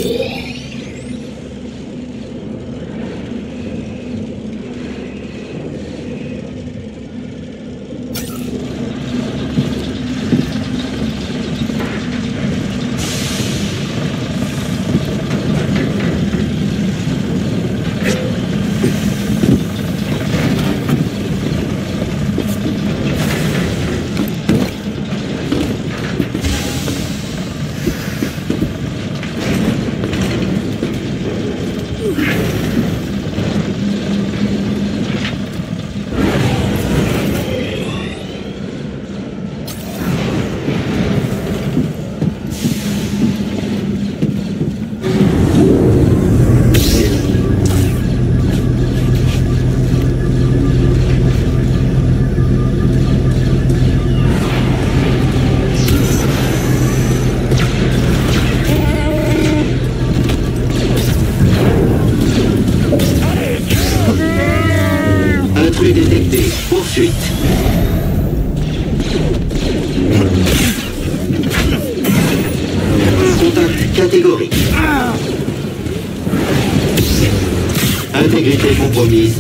Poursuite. Contact catégorique. Intégrité compromise.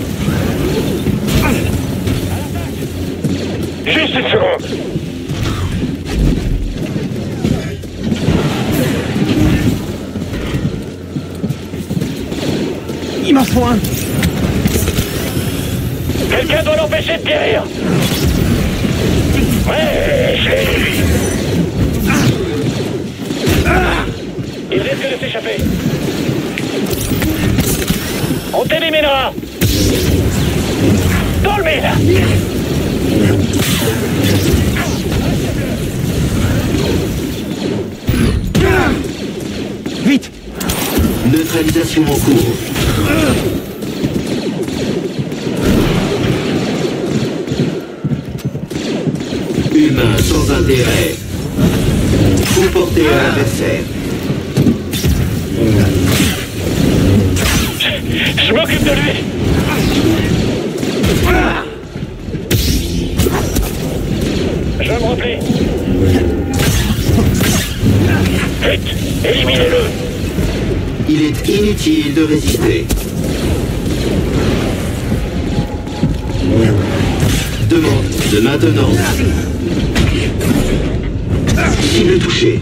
Juste une seconde. Il m'en faut un. Quelqu'un doit l'empêcher de guérir. Ouais, je l'ai eu. Il risque de s'échapper. On t'éliminera. Dans le mille. Vite. Neutralisation en cours. Humain sans intérêt. Comporté à l'adversaire. Je m'occupe de lui. Je me replie. Vite, éliminez-le. Il est inutile de résister. Demande de maintenance. Cible touchée.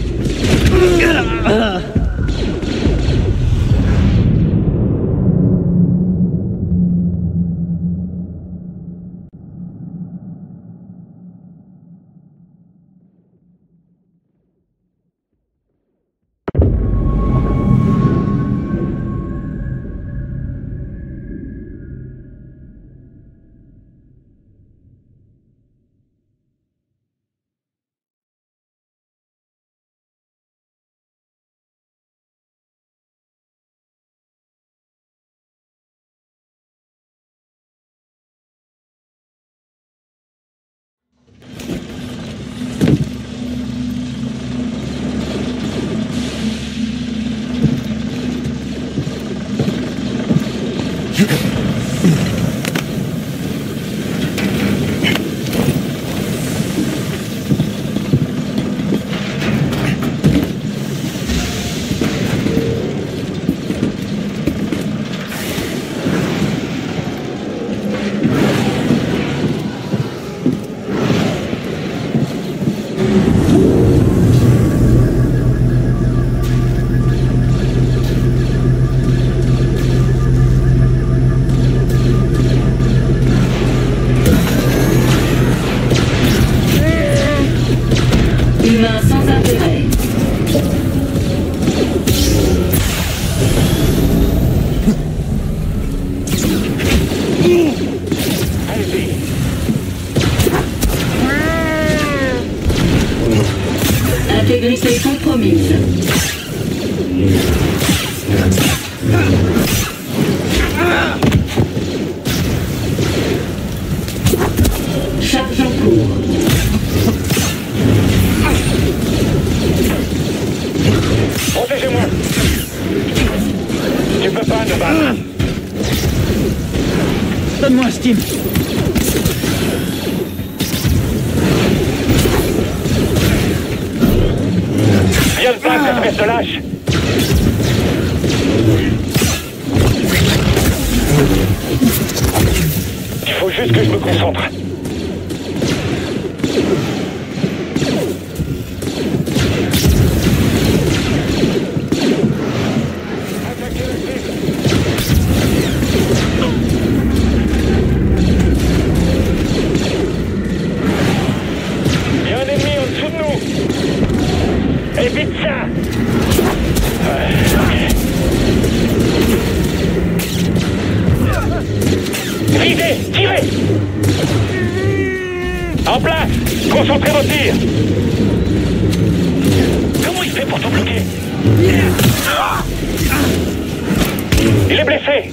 Humain sans intérêt. Intégrité compromise. Charge en cours. Protégez-moi. Tu peux pas nous battre. Donne-moi un steam. viens de battre, espèce de lâche. Il faut juste que je me concentre. Il y a un ennemi en dessous de nous. Évite ça. Visez, tirez. En place. Concentrez vos tirs. Comment il fait pour tout bloquer? Il est blessé.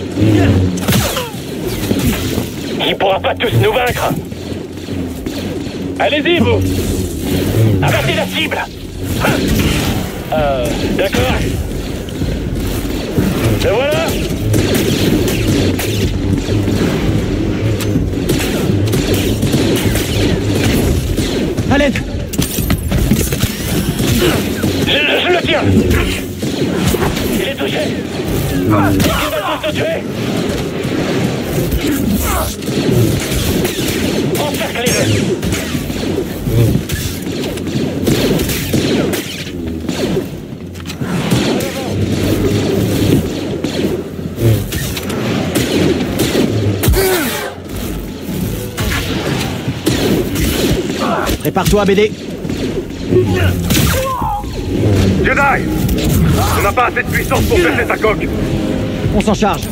Il pourra pas tous nous vaincre. Allez-y, vous. Abattez la cible. D'accord. Et voilà. À l'aide! Je le tiens. Il est touché. Il va tous nous tuer. Encerclez-le. Prépare-toi, BD. Jedi! On n'a pas assez de puissance pour casser ta coque! On s'en charge.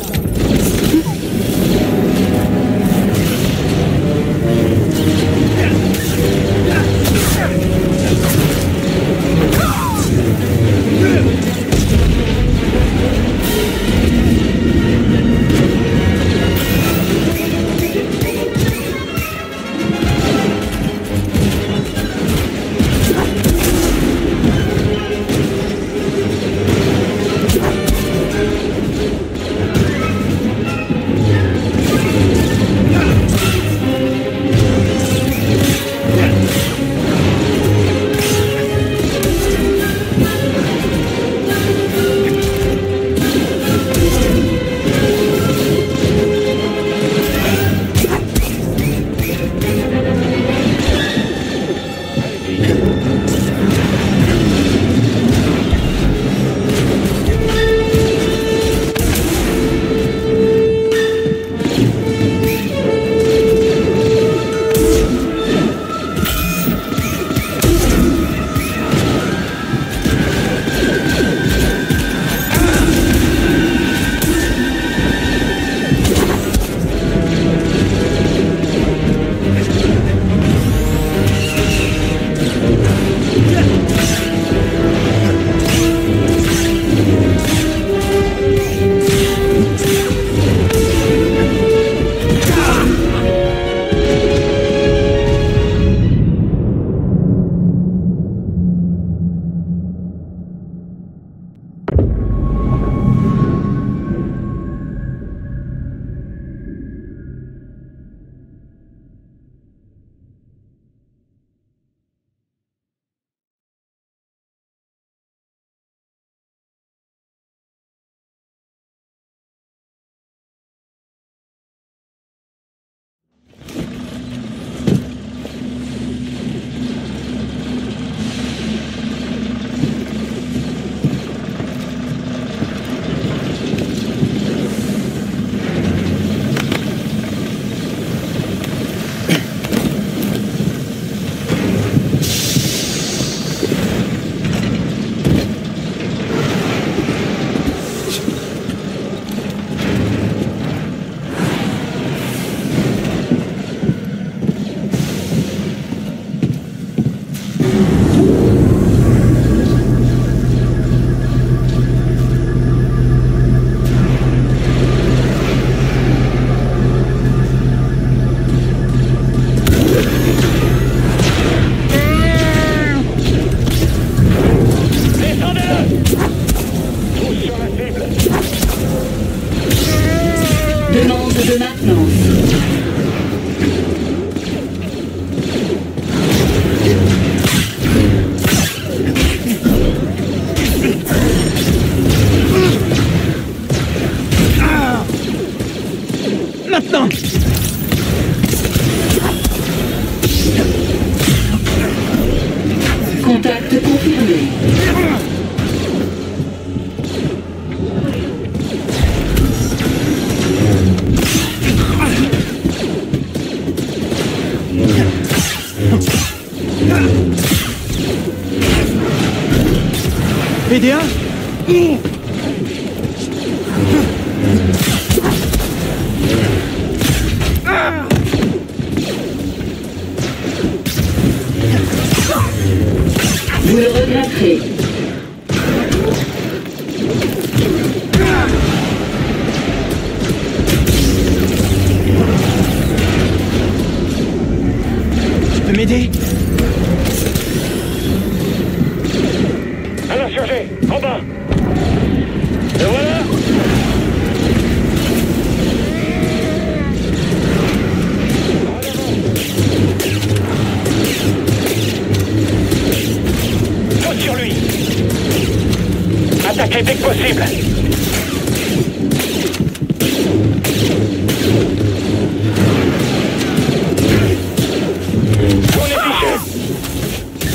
m'aider un? Vous le regretterez. Tu peux m'aider? Un insurgé, en bas. Le voilà. Saute sur lui. Attaquez dès que possible. On est fichu.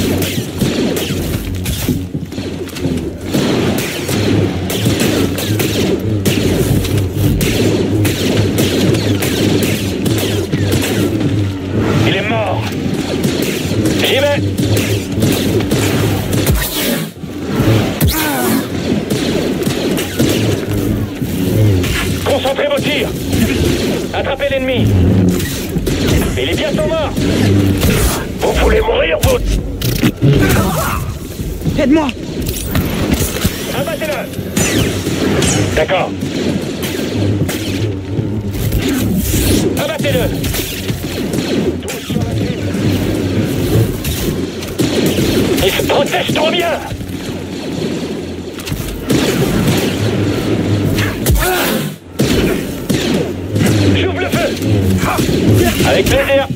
Il est mort. J'y vais. Concentrez vos tirs. Attrapez l'ennemi. Il est bientôt mort. Vous voulez mourir, vous? Aide-moi! Abattez-le. D'accord. Abattez-le. Tous sur la cible. Il se protège trop bien. J'ouvre le feu. Avec plaisir.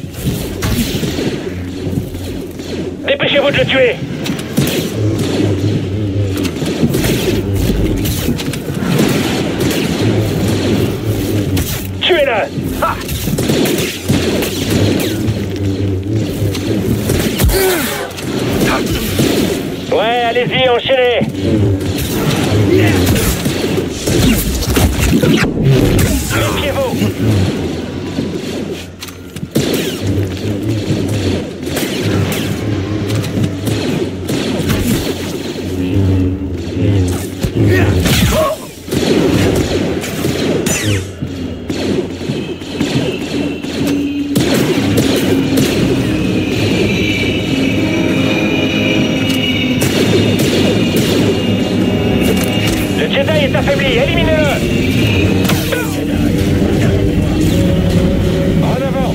Dépêchez-vous de le tuer. Tuez-le. Ouais, allez-y, enchaînez. Méfiez-vous. Le Jedi est affaibli, éliminez-le. En avant.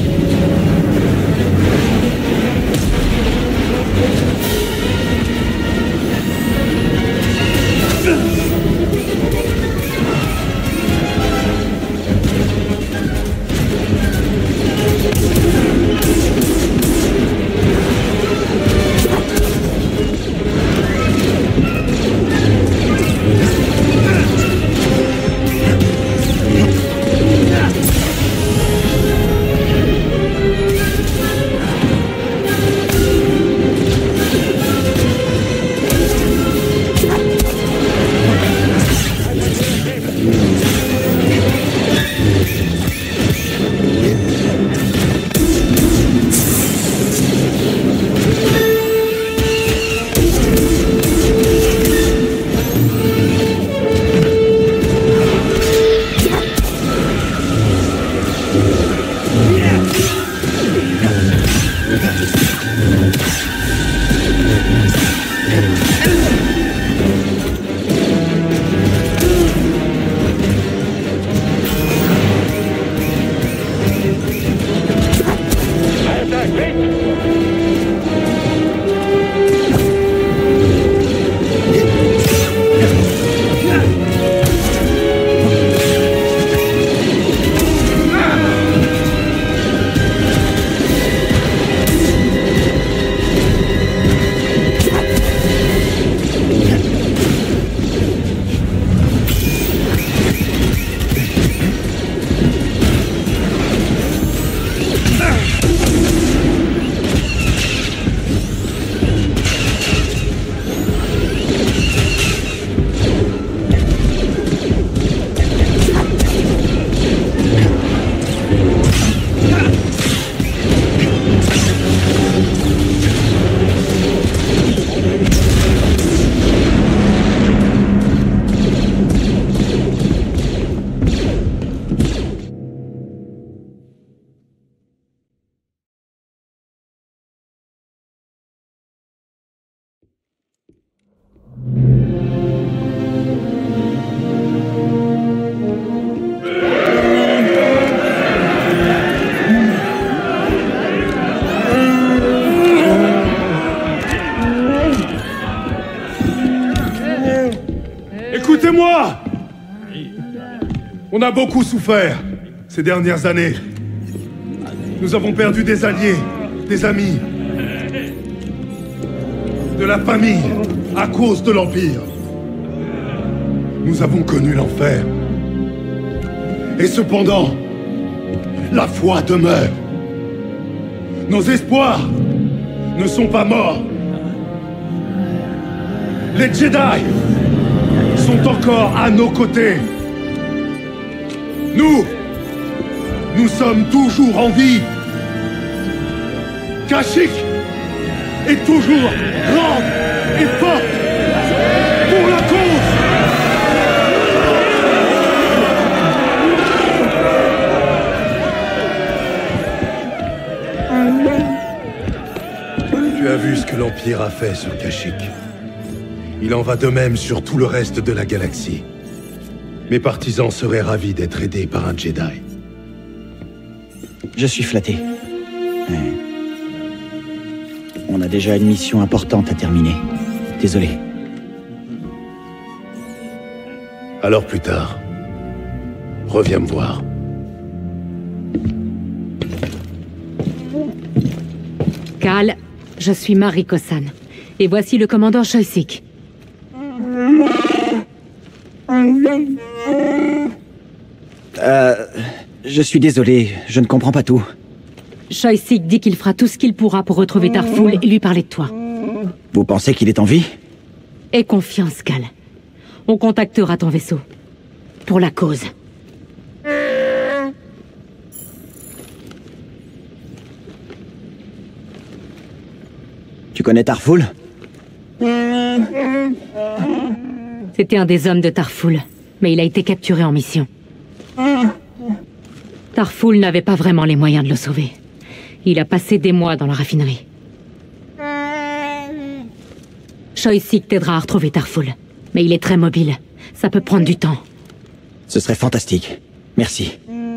Écoutez-moi! On a beaucoup souffert ces dernières années. Nous avons perdu des alliés, des amis, de la famille à cause de l'Empire. Nous avons connu l'enfer. Et cependant, la foi demeure. Nos espoirs ne sont pas morts. Les Jedi sont encore à nos côtés. Nous sommes toujours en vie. Kashyyyk est toujours grande et forte pour la cause. Tu as vu ce que l'Empire a fait sur Kashyyyk. Il en va de même sur tout le reste de la galaxie. Mes partisans seraient ravis d'être aidés par un Jedi. Je suis flatté. Mais on a déjà une mission importante à terminer. Désolé. Alors plus tard, reviens me voir. Cal, je suis Mariko San. Et voici le commandant Choyyssyk. Je suis désolé, je ne comprends pas tout. Choyyssyk dit qu'il fera tout ce qu'il pourra pour retrouver Tarful et lui parler de toi. Vous pensez qu'il est en vie? Aie confiance, Cal. On contactera ton vaisseau. Pour la cause. Tu connais Tarful? C'était un des hommes de Tarful, mais il a été capturé en mission. Tarful n'avait pas vraiment les moyens de le sauver. Il a passé des mois dans la raffinerie. Choyyssyk t'aidera à retrouver Tarful, mais il est très mobile. Ça peut prendre du temps. Ce serait fantastique. Merci.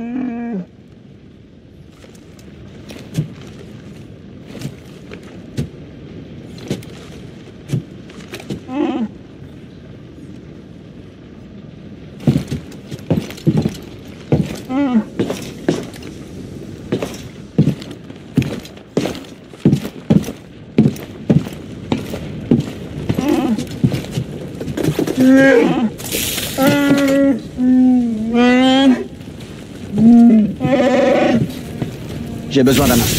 J'ai besoin d'un instant.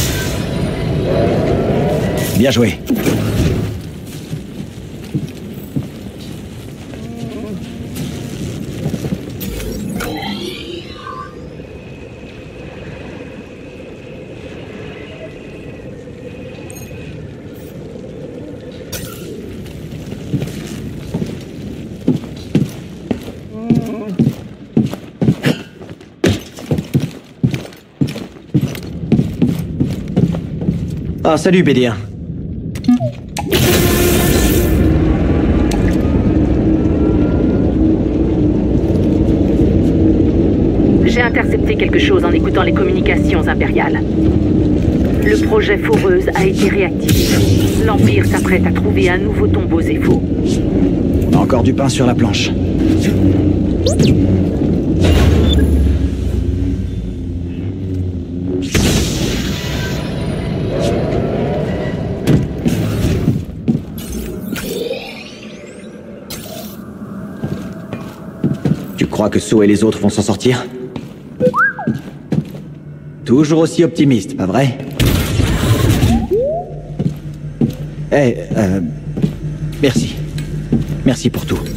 Bien joué. Ah, salut, BD1. J'ai intercepté quelque chose en écoutant les communications impériales. Le projet Foreuse a été réactivé. L'Empire s'apprête à trouver un nouveau tombeau Zeffo. On a encore du pain sur la planche. Tu crois que So et les autres vont s'en sortir? Toujours aussi optimiste, pas vrai? Merci. Merci pour tout.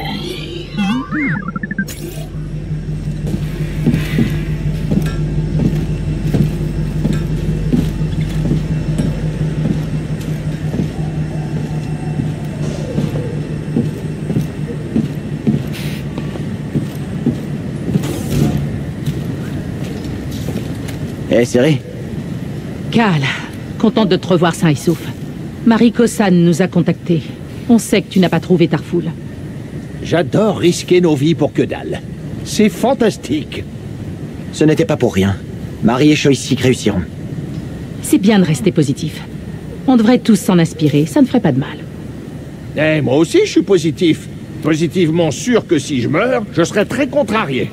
Serré. Cal, contente de te revoir sain et sauf. Mariko San nous a contactés. On sait que tu n'as pas trouvé Tarful. J'adore risquer nos vies pour que dalle. C'est fantastique. Ce n'était pas pour rien. Marie et Choyyssyk réussiront. C'est bien de rester positif. On devrait tous s'en inspirer, ça ne ferait pas de mal. Moi aussi je suis positif. positivement sûr que si je meurs, je serai très contrarié.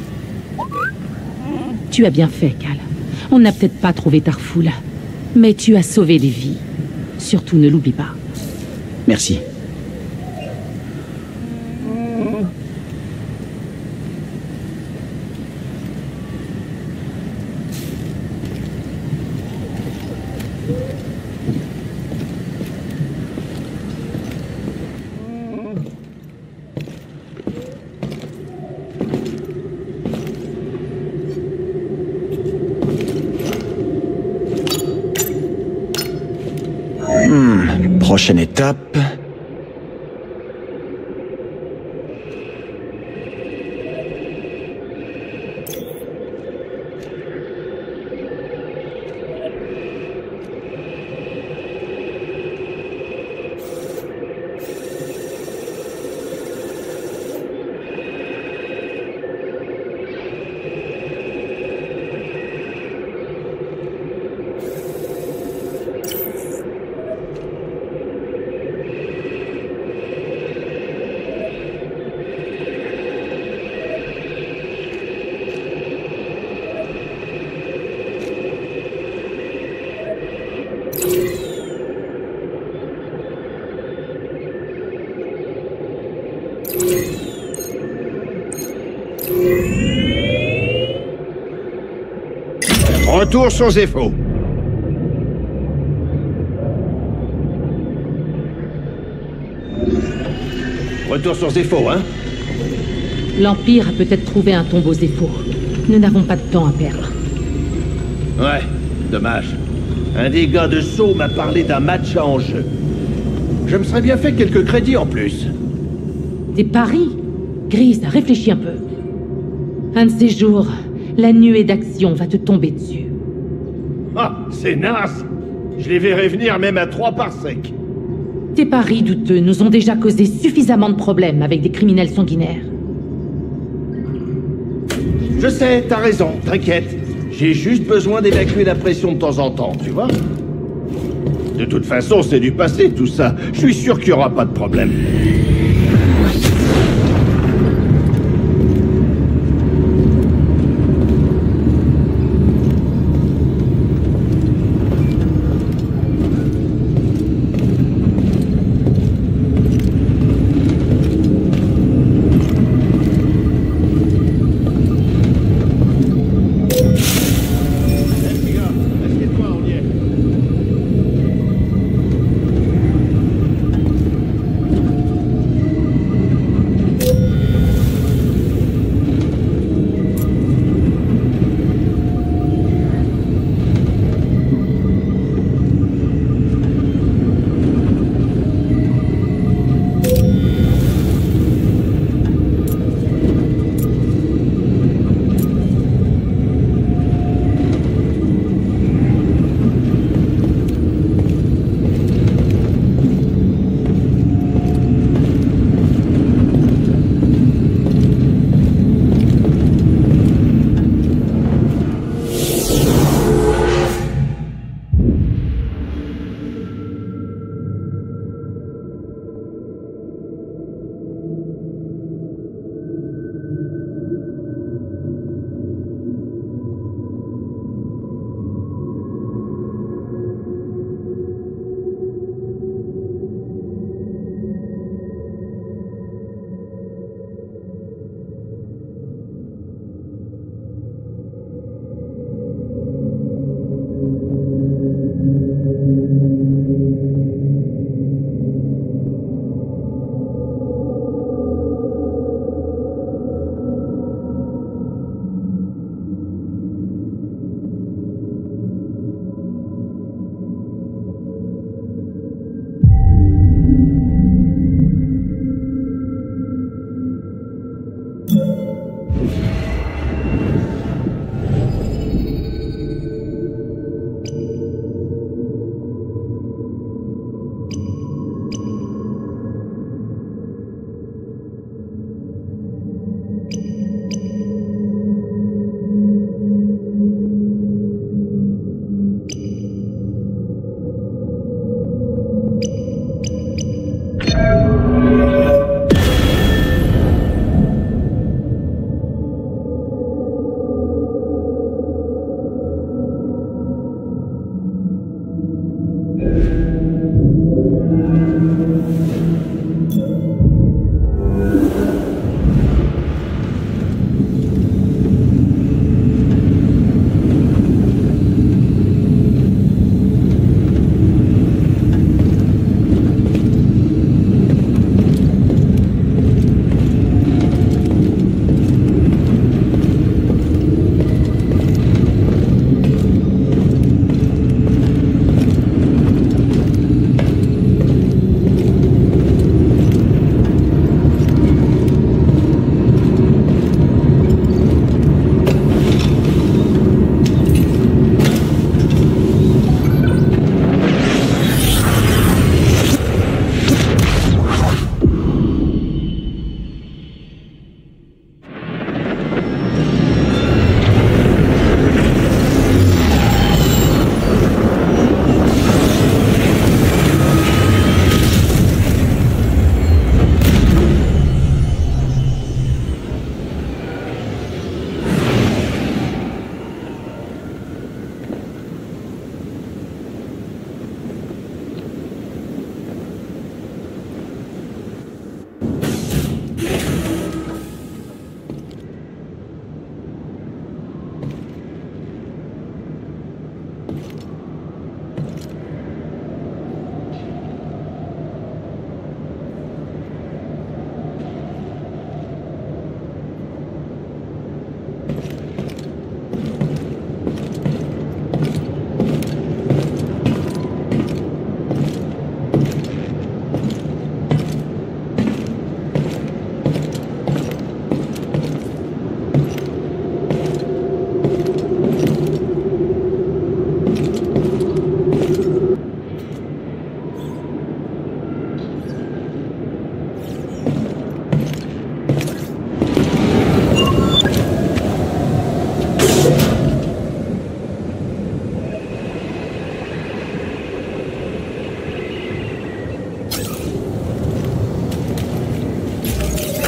Tu as bien fait, Cal. On n'a peut-être pas trouvé Tarful, mais tu as sauvé des vies. Surtout ne l'oublie pas. Merci. Prochaine étape... Retour sur Zepho. Retour sur Zepho, hein? L'Empire a peut-être trouvé un tombeau Zepho. Nous n'avons pas de temps à perdre. Ouais, dommage. Un des gars de Sceaux m'a parlé d'un match à enjeu. Je me serais bien fait quelques crédits en plus. Des paris? Grise, réfléchis un peu. Un de ces jours, la nuée d'action va te tomber dessus. Ah, c'est naze! Je les verrai venir même à 3 parsec. Tes paris douteux nous ont déjà causé suffisamment de problèmes avec des criminels sanguinaires. Je sais, t'as raison, t'inquiète. J'ai juste besoin d'évacuer la pression de temps en temps, tu vois? De toute façon, c'est du passé tout ça. Je suis sûr qu'il n'y aura pas de problème.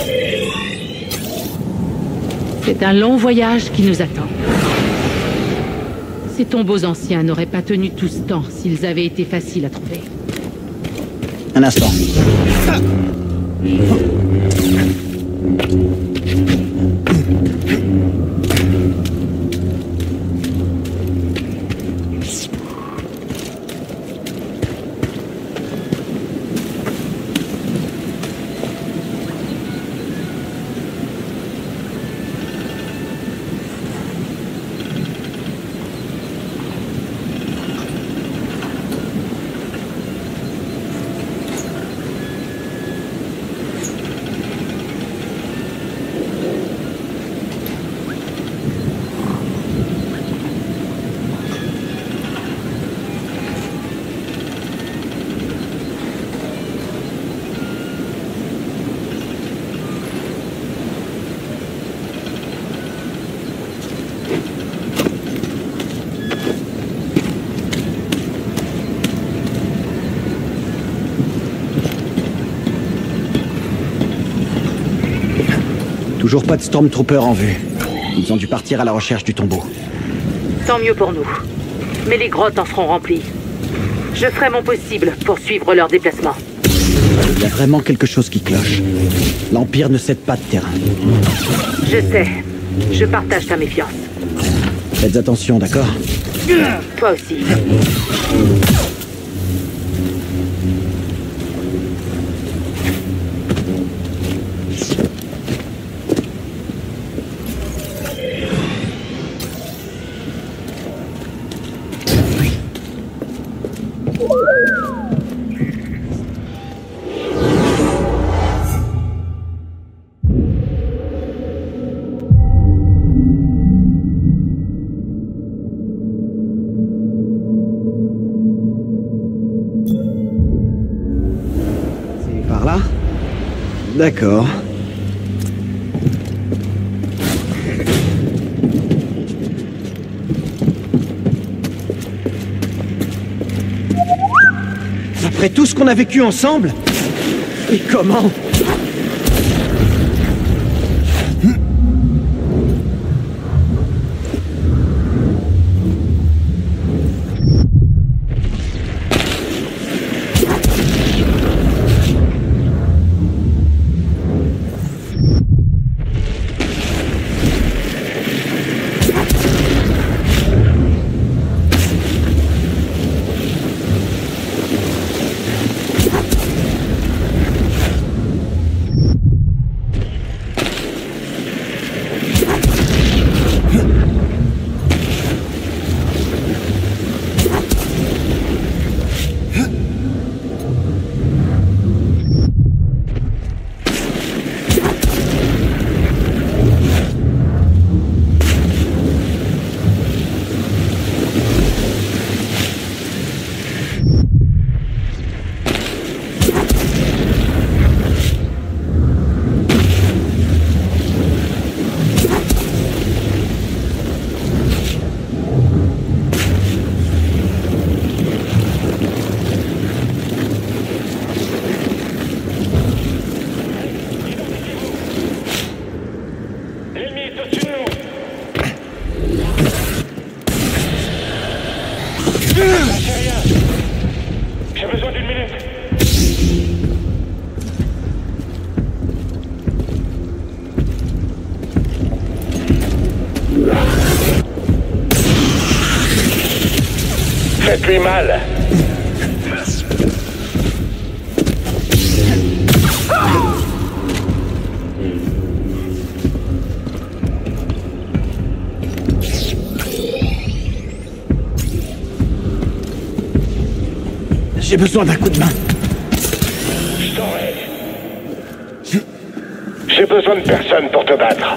C'est un long voyage qui nous attend. Ces tombeaux anciens n'auraient pas tenu tout ce temps s'ils avaient été faciles à trouver. Un instant. Toujours pas de Stormtrooper en vue. Ils ont dû partir à la recherche du tombeau. Tant mieux pour nous. Mais les grottes en seront remplies. Je ferai mon possible pour suivre leur déplacement. Il y a vraiment quelque chose qui cloche. L'Empire ne cède pas de terrain. Je sais. Je partage ta méfiance. Faites attention, d'accord? Toi aussi. Par là? D'accord. Après tout ce qu'on a vécu ensemble? Et comment? J'ai besoin d'une minute. Faites-lui mal. J'ai besoin d'un coup de main. Je t'aurai. J'ai besoin de personne pour te battre.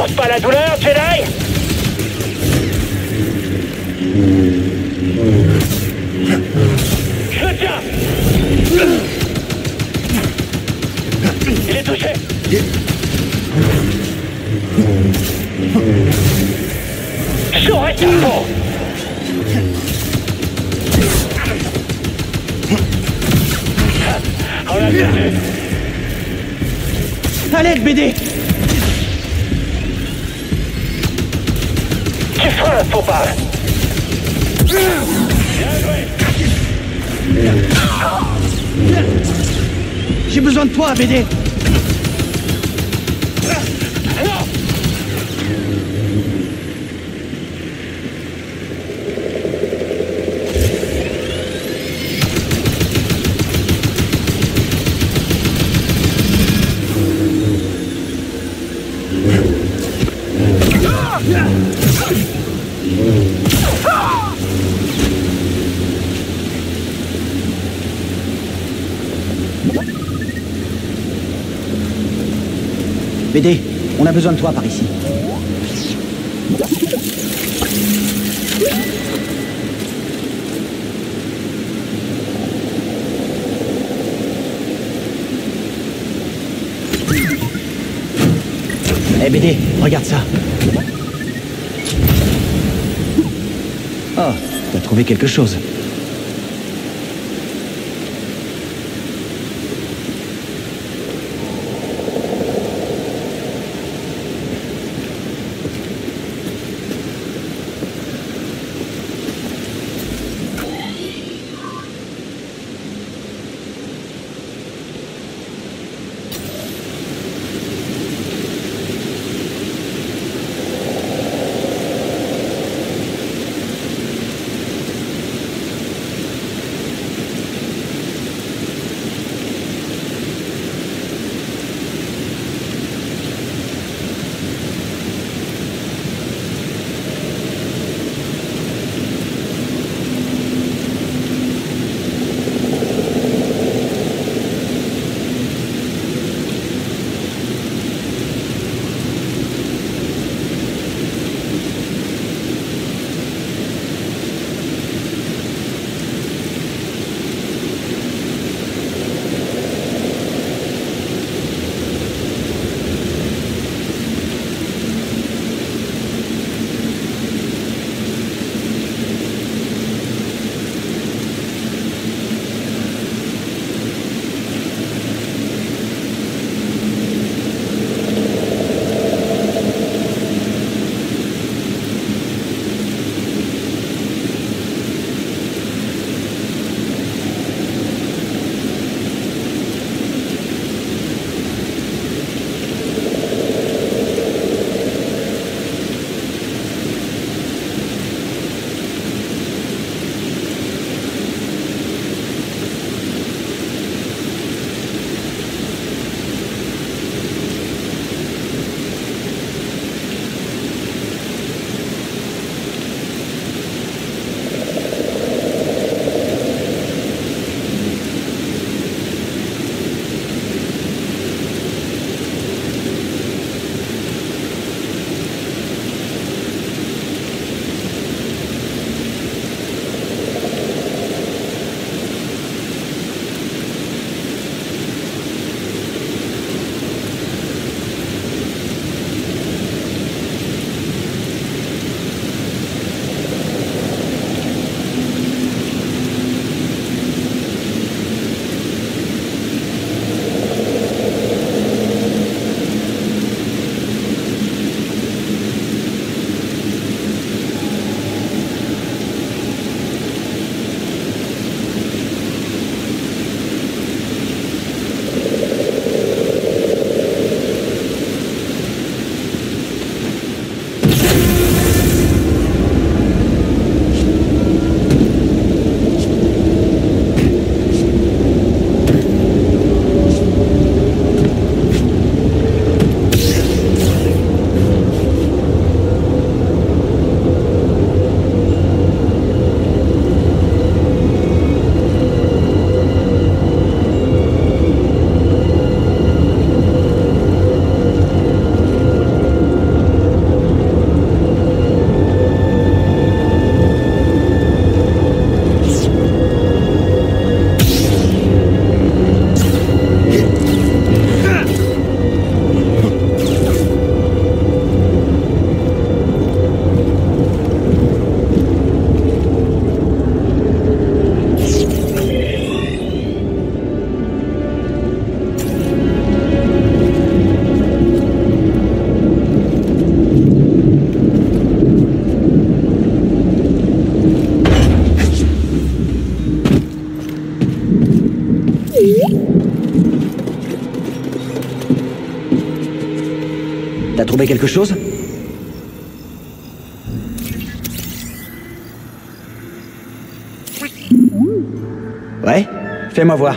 Force pas la douleur, Jedi! Je le tiens! Il est touché! J'aurais qu'il faut! On l'a perdu! À l'aide, BD! Tu feras un faux pas! Bien joué! J'ai besoin de toi, BD! Non! BD, on a besoin de toi par ici. Eh BD, regarde ça. Oh, t'as trouvé quelque chose. trouvé quelque chose? Ouais, fais-moi voir.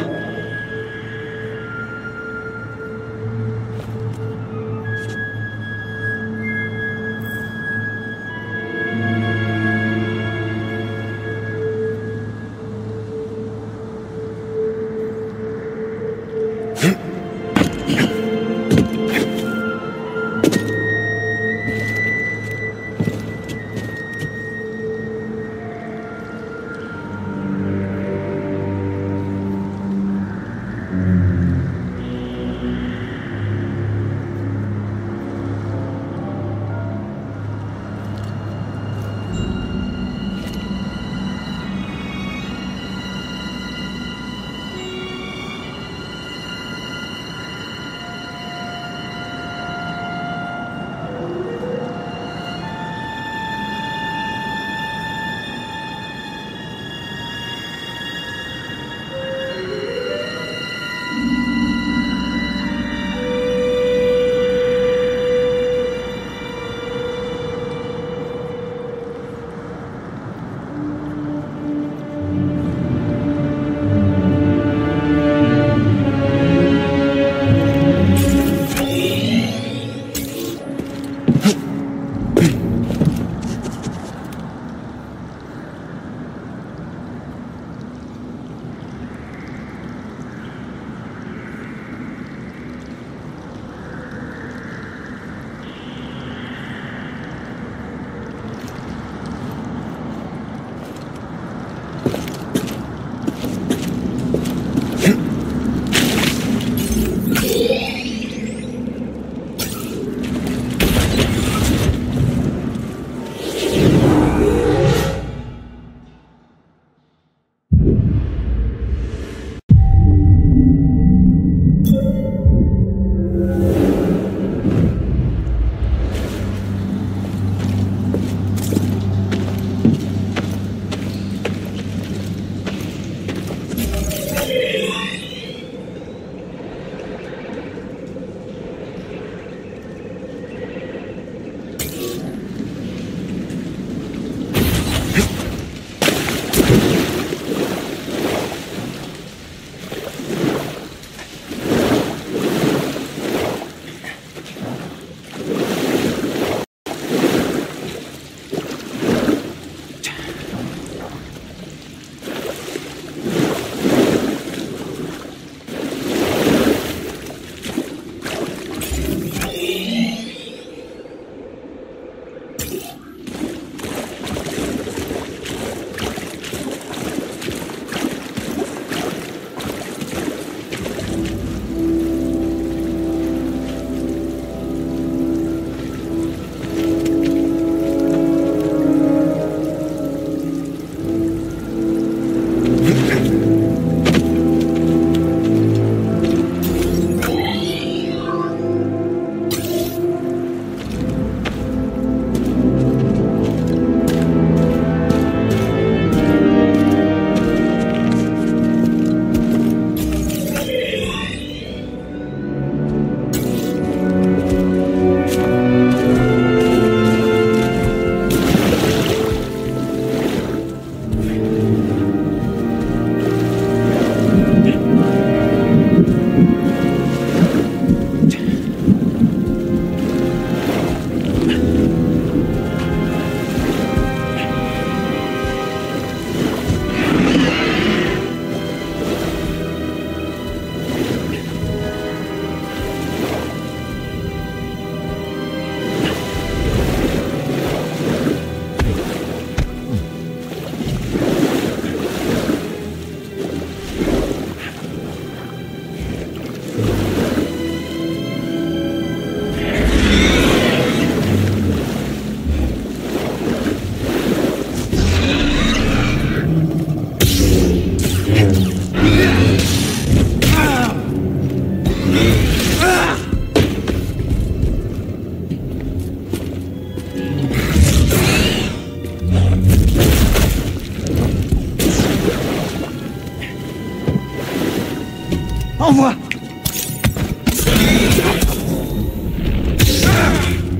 Envoie!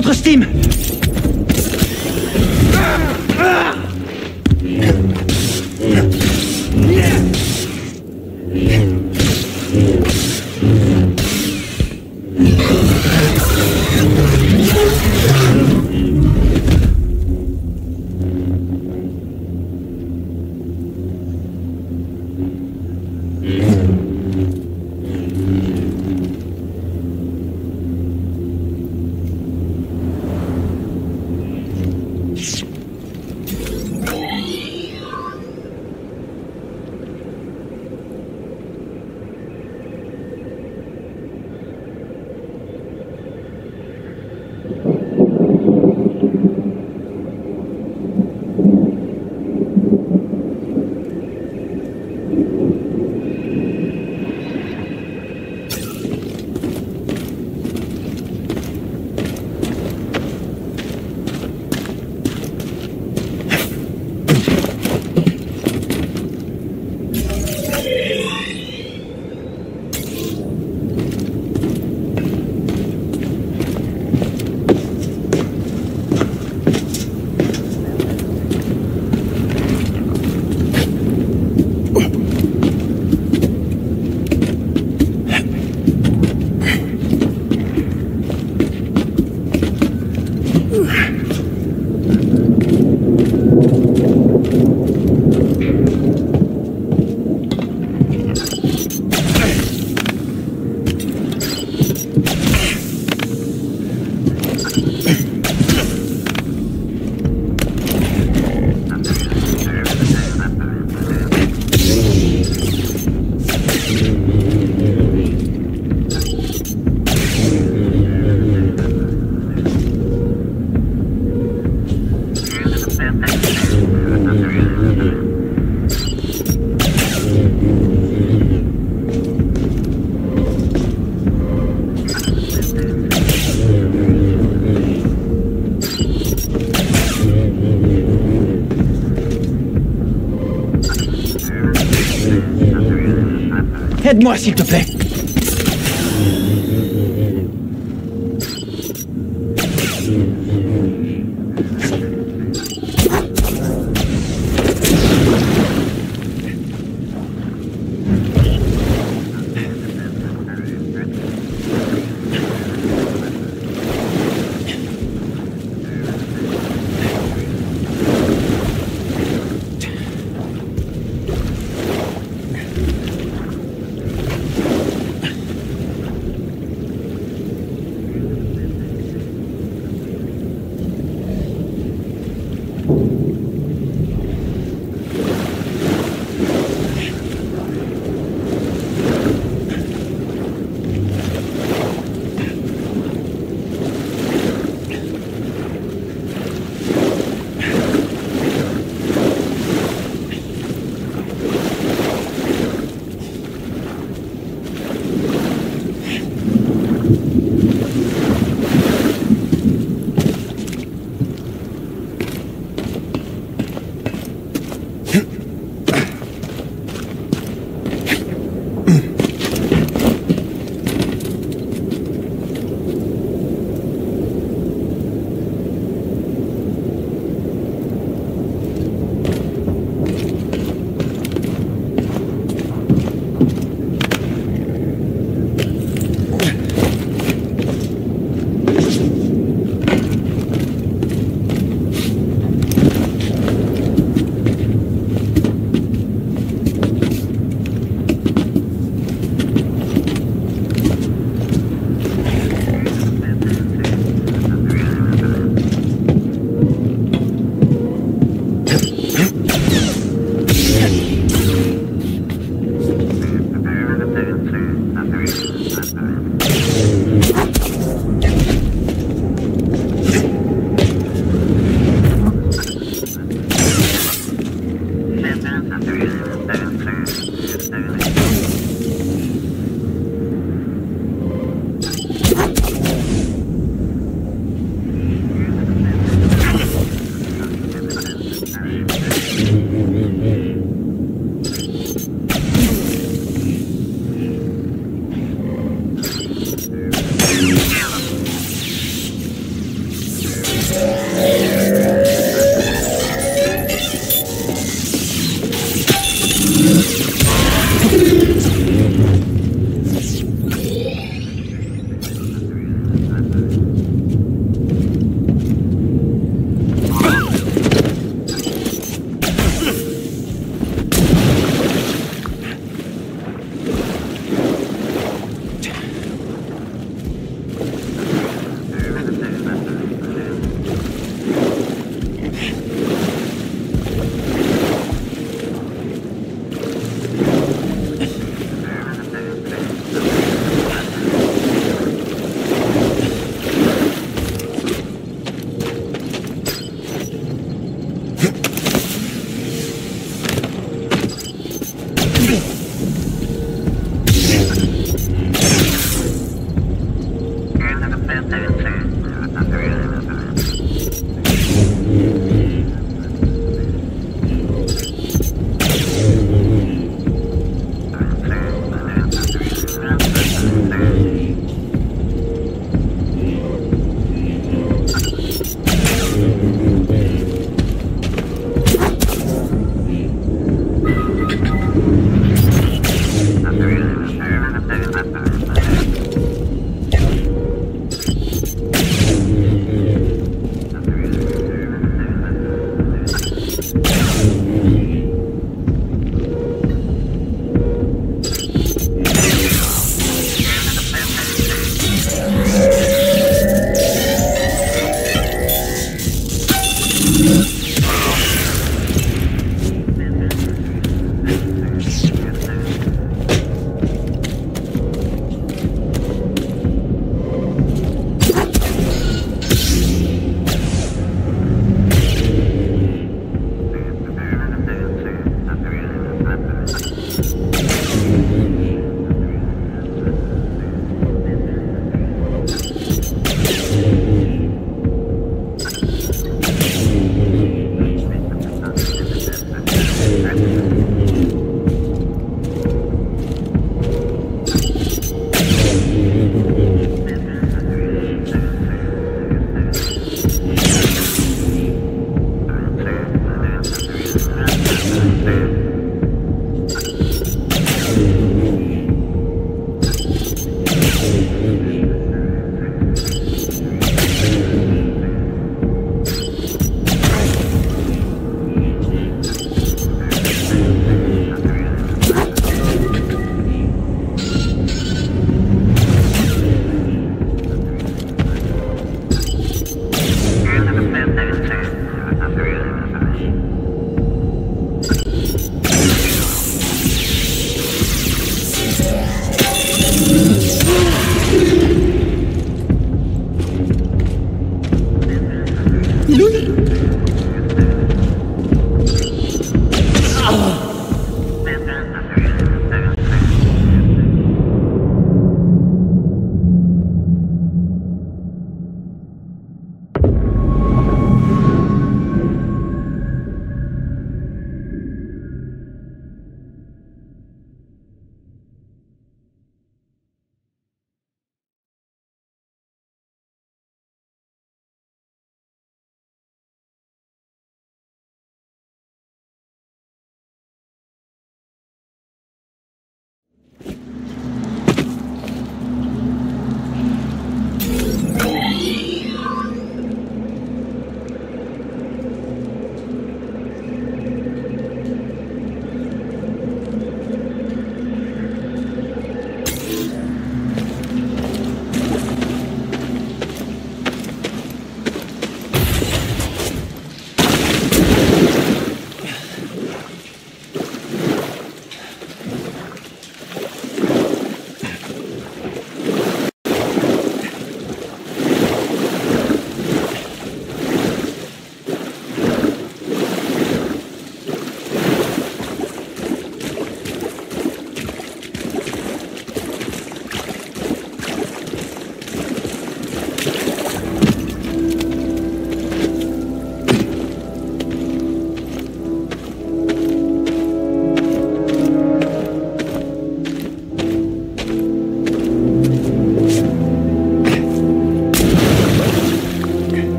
Votre Steam! Aide-moi, s'il te plaît.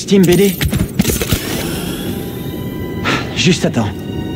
légitime, BD. Juste attends.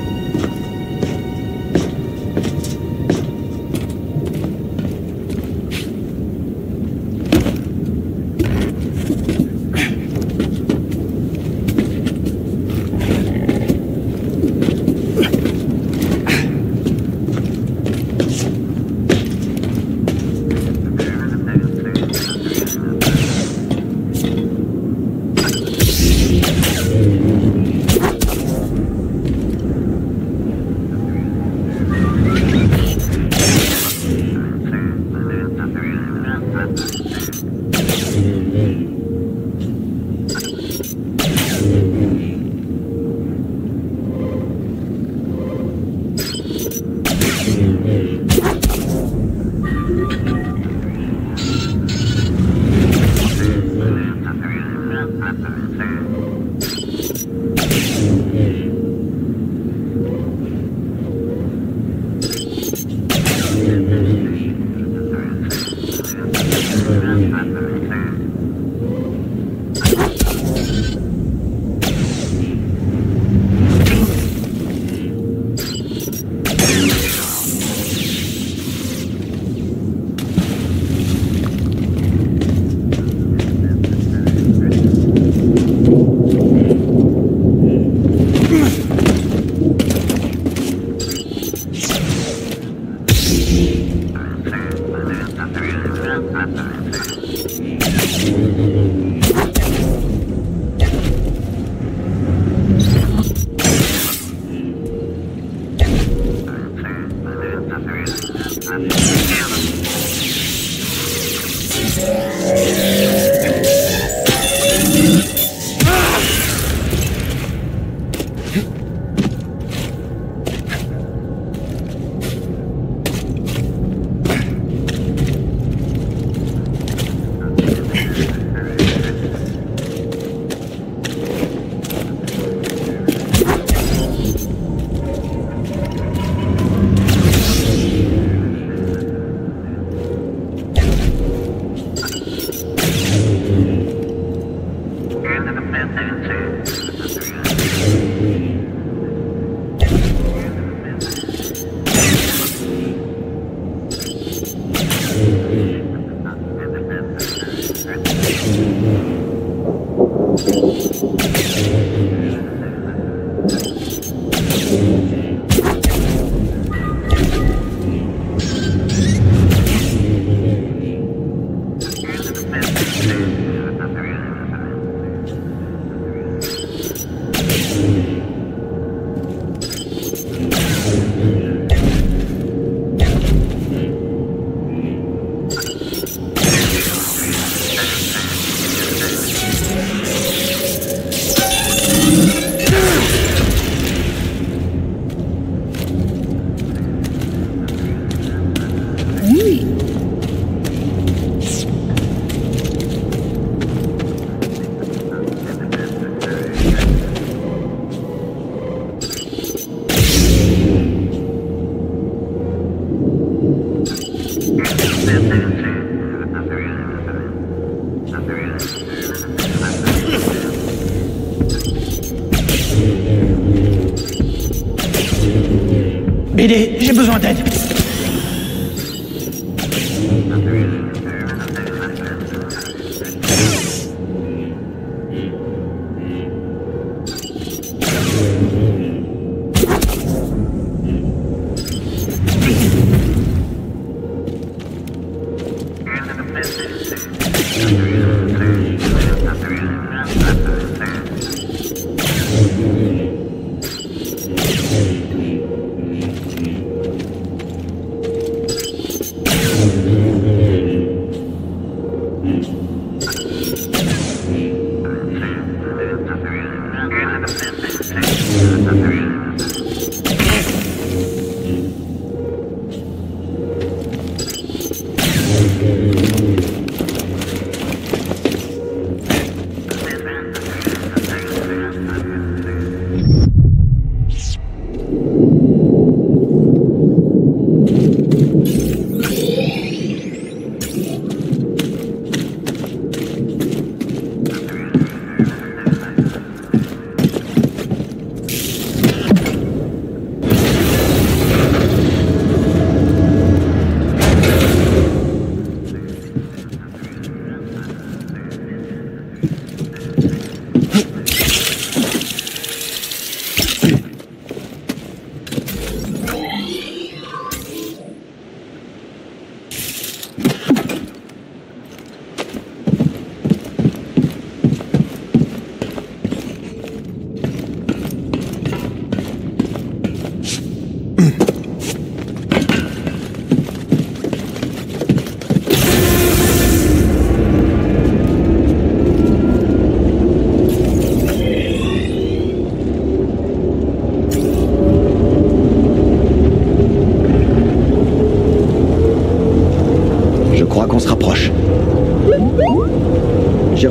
BD, j'ai besoin d'aide.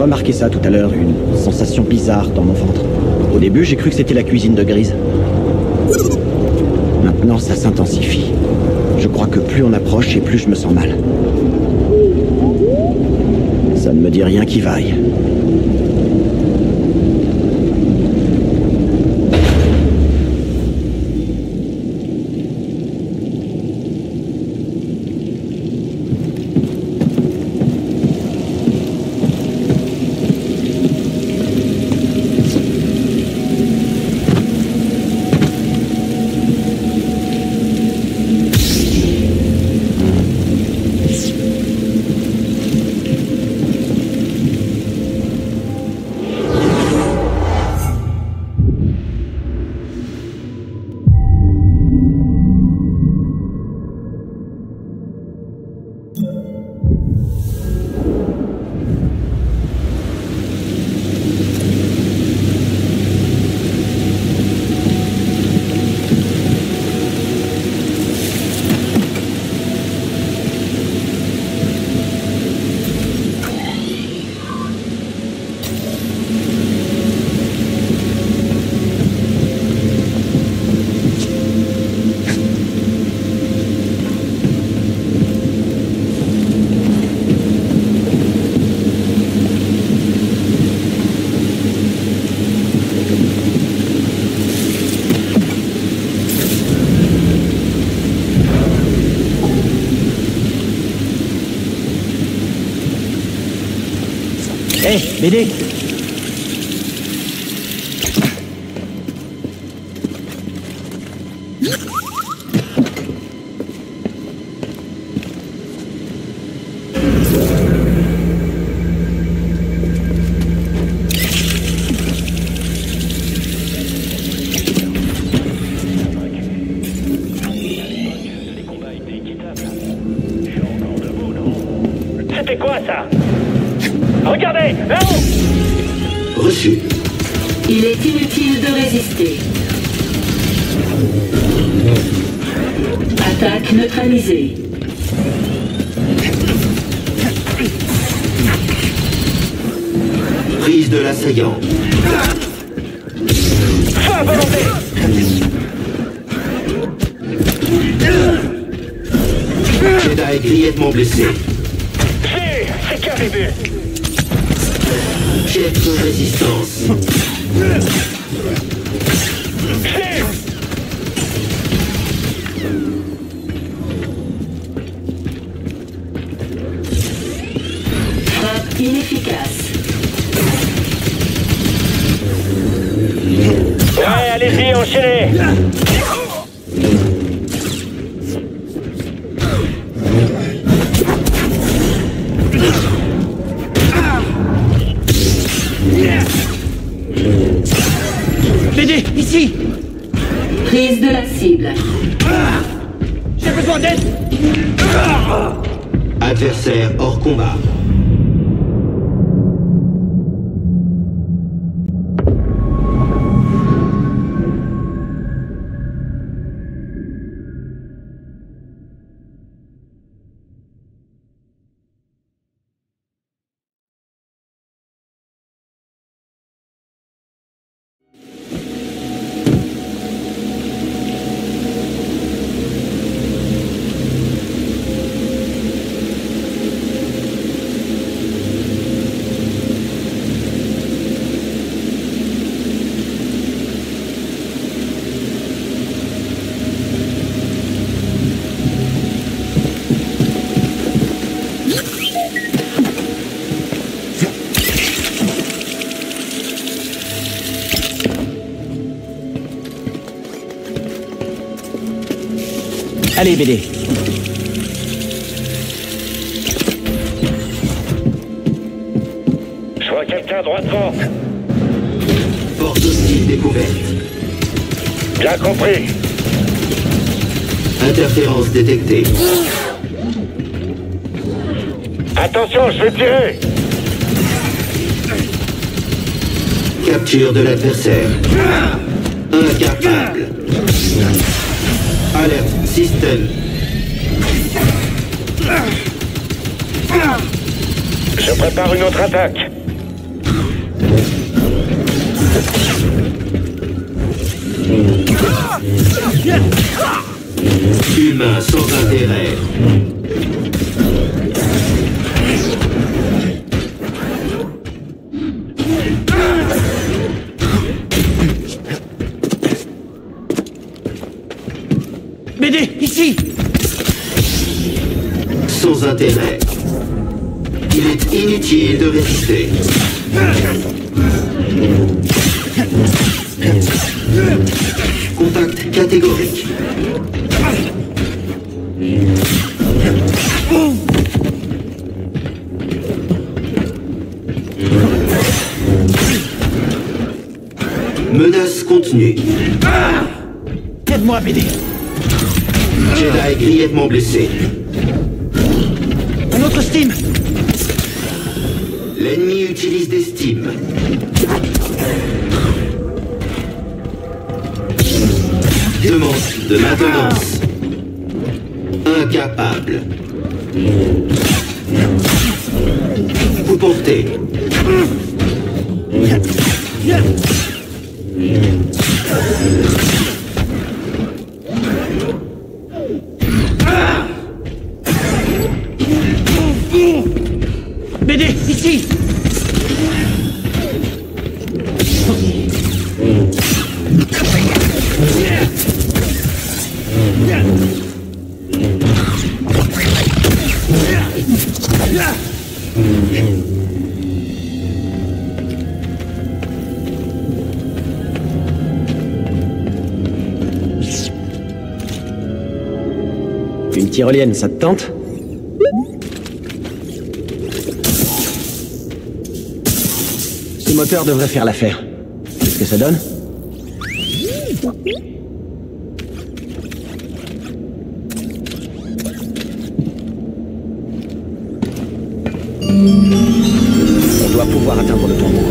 remarqué ça tout à l'heure, une sensation bizarre dans mon ventre. Au début, j'ai cru que c'était la cuisine de Grise. Maintenant, ça s'intensifie. Je crois que plus on approche et plus je me sens mal. Ça ne me dit rien qui vaille. Hé, BD! C'était quoi ça? Regardez, là-haut! Reçu. Il est inutile de résister. Attaque neutralisée. Prise de l'assaillant. Feu à volonté! Jedi grièvement blessé. C'est qu'un début! Chef de résistance. Frappe inefficace. Ouais, allez-y, enchaînez! BD, ici! Prise de la cible. J'ai besoin d'aide! Adversaire hors combat. Allez, BD. Je vois quelqu'un droit devant. Porte hostile découverte. Bien compris. Interférence détectée. Attention, je vais tirer. Capture de l'adversaire. Incapable. Alerte système. Je prépare une autre attaque. Humain sans intérêt. BD, ici! Sans intérêt. Il est inutile de résister. Contact catégorique. Menace contenue. Aide-moi, BD! Jedi grièvement blessé. Un autre Steam! L'ennemi utilise des stims. Demande de maintenance. Incapable. Vous portez. BD, ici! Une tyrolienne, ça te tente? Ce moteur devrait faire l'affaire. Qu'est-ce que ça donne? On doit pouvoir atteindre le tombeau.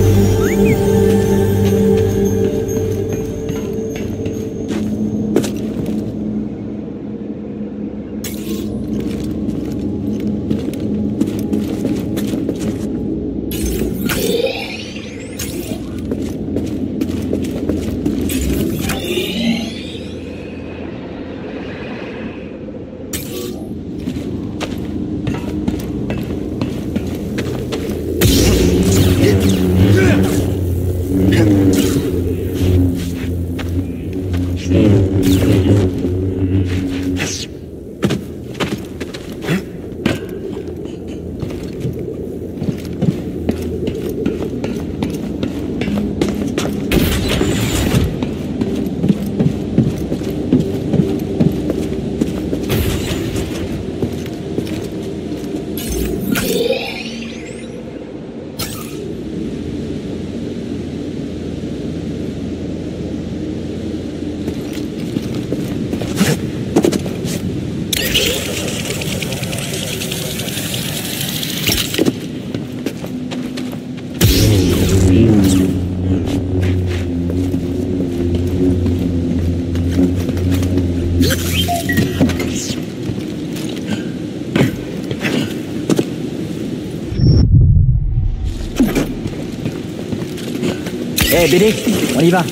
Eh, BD, on y va.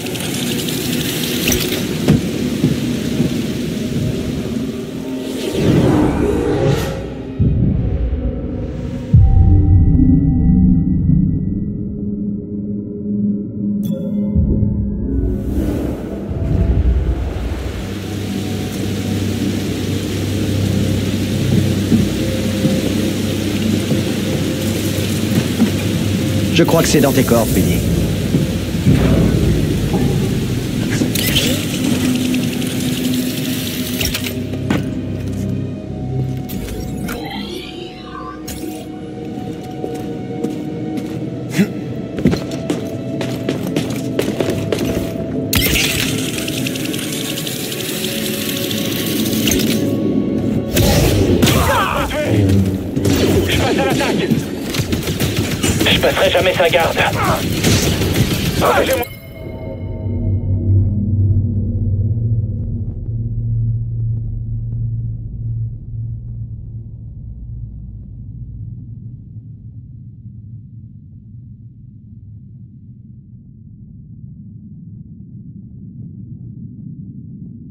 Je crois que c'est dans tes cordes, BD. Je passerai jamais sa garde. Protégez-moi.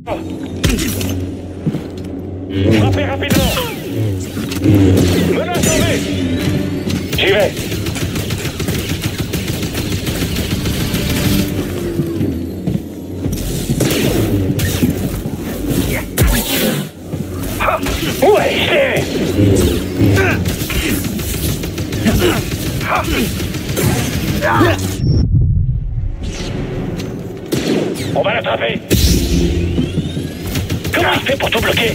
Frappez rapidement. Menace sauvée. J'y vais. Ouais, je l'ai. On va l'attraper. Comment il fait pour tout bloquer?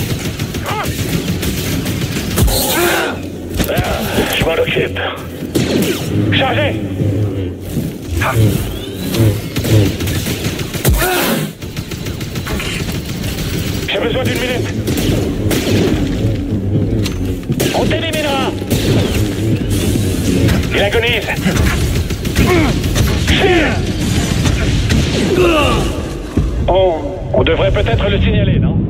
Je m'en occupe. Chargez. J'ai besoin d'une minute. On t'éliminera. Il agonise. On devrait peut-être le signaler, non?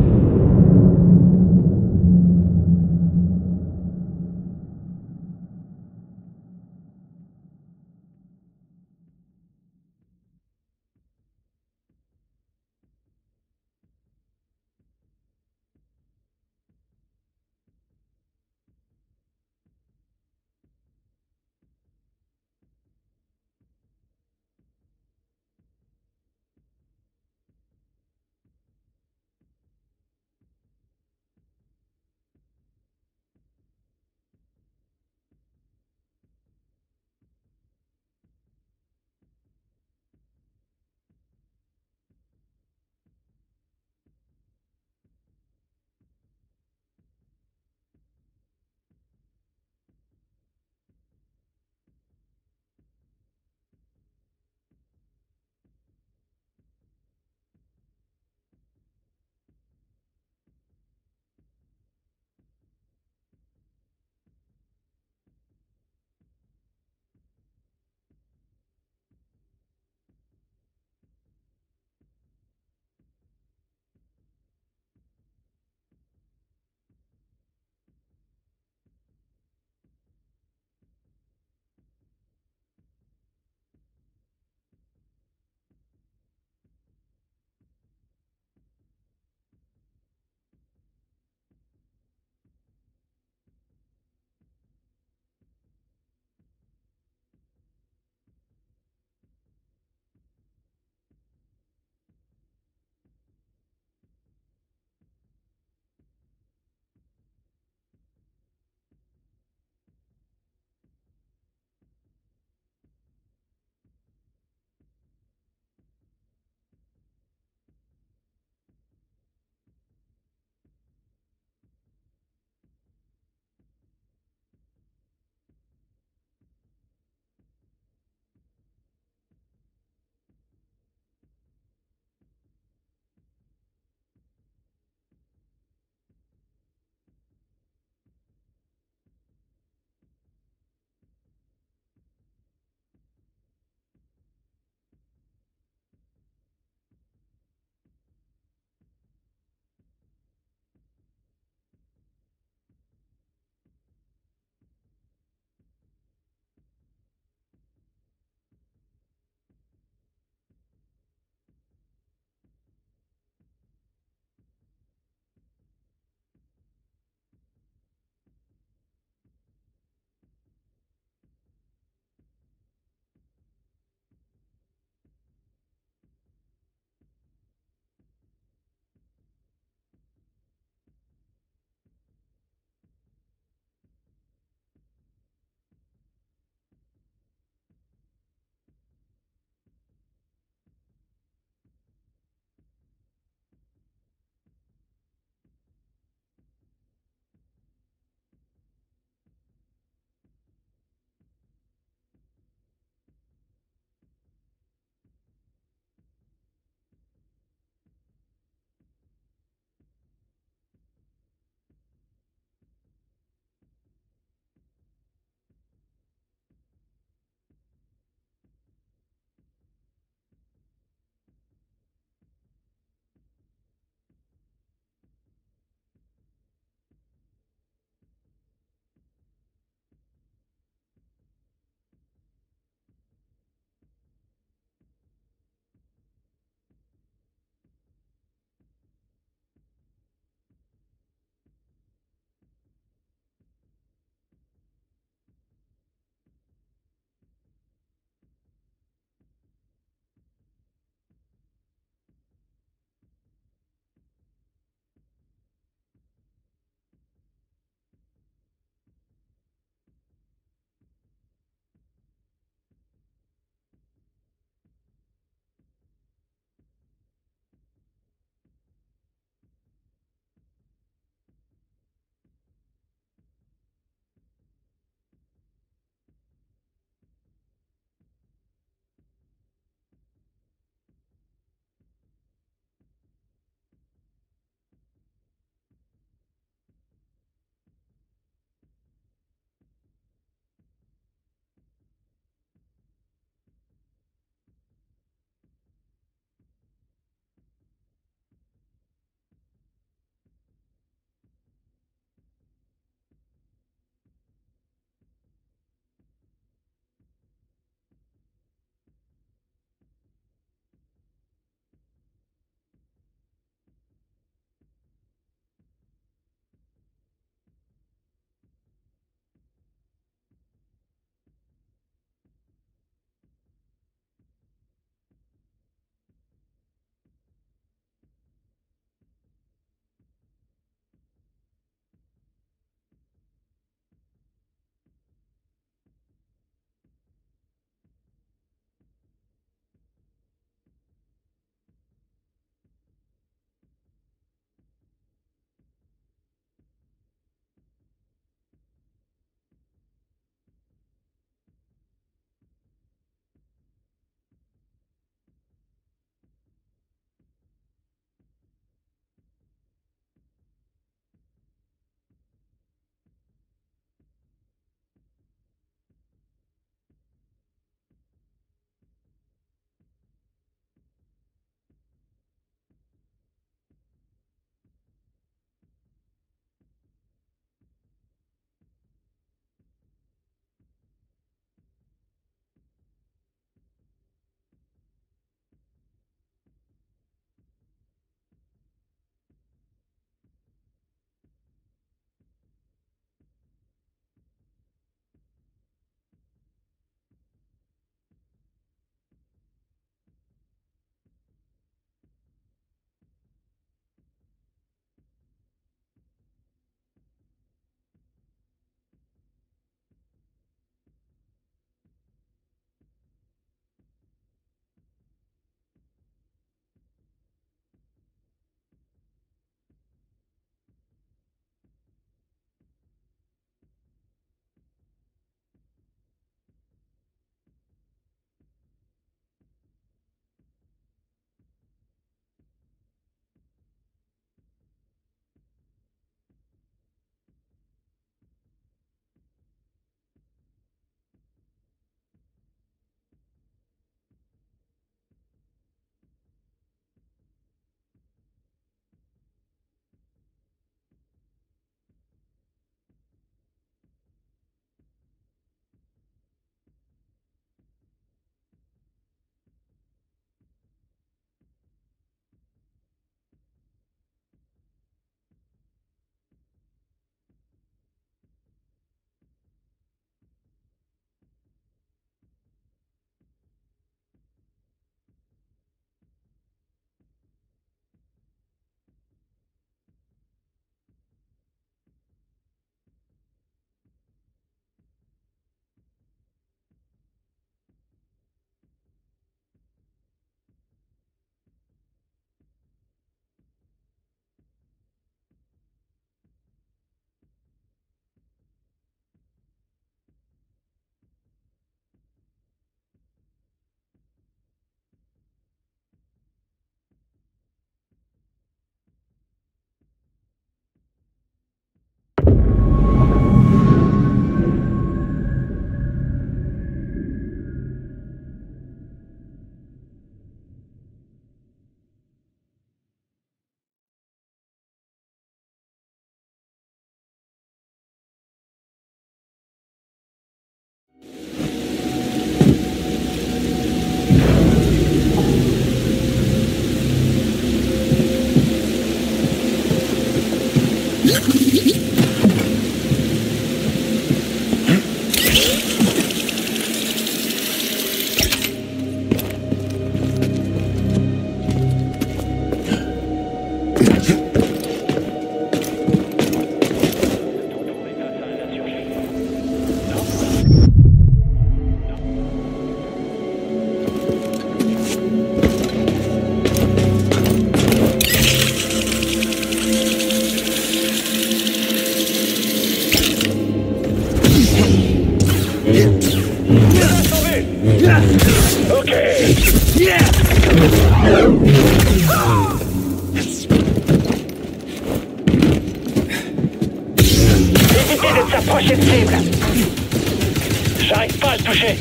Évitez de s'approcher de cible. J'arrive pas à le toucher.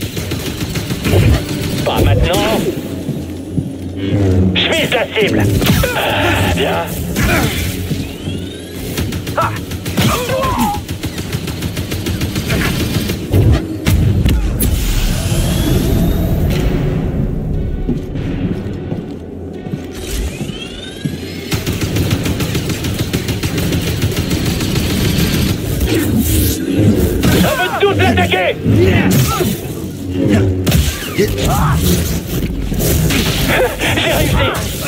Pas maintenant. Je vise la cible. Bien. Ah. Ça veut tous l'attaquer. J'ai réussi.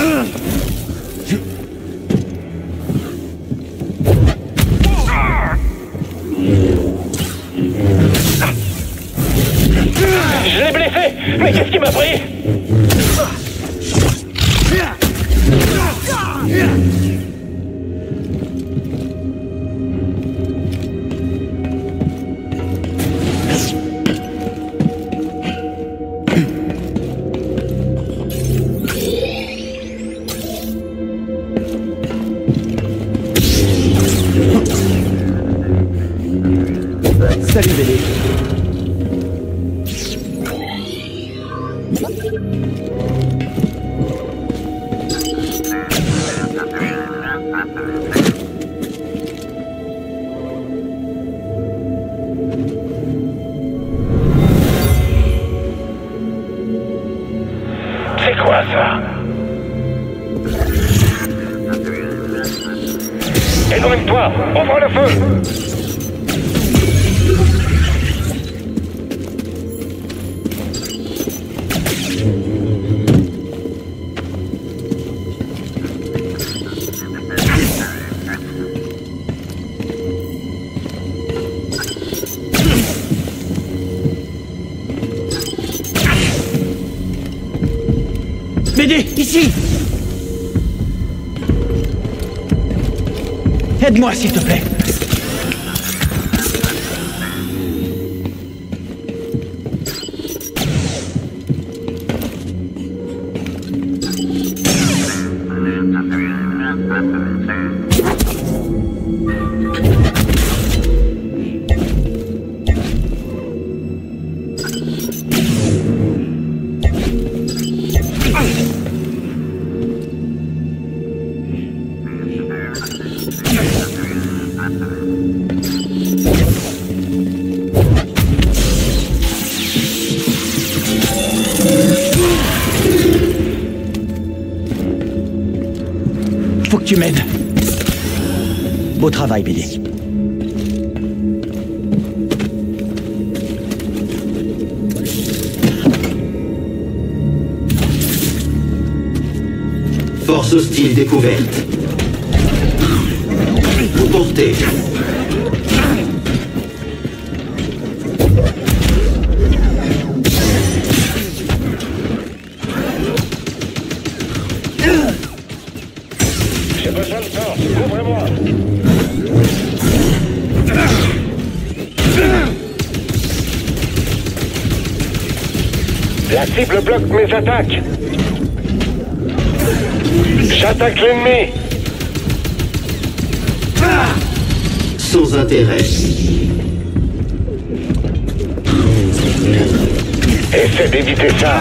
Je l'ai blessé. Mais qu'est-ce qui m'a pris? Salut, BD. C'est quoi ça? Éloigne-toi! Ouvre le feu! BD, ici! Aide-moi, s'il te plaît. Faut que tu m'aides. Beau travail, BD. Force hostile découverte. Vous portez. J'ai besoin de force, couvrez-moi. La cible bloque mes attaques. J'attaque l'ennemi. Sans intérêt. Essaie d'éviter ça.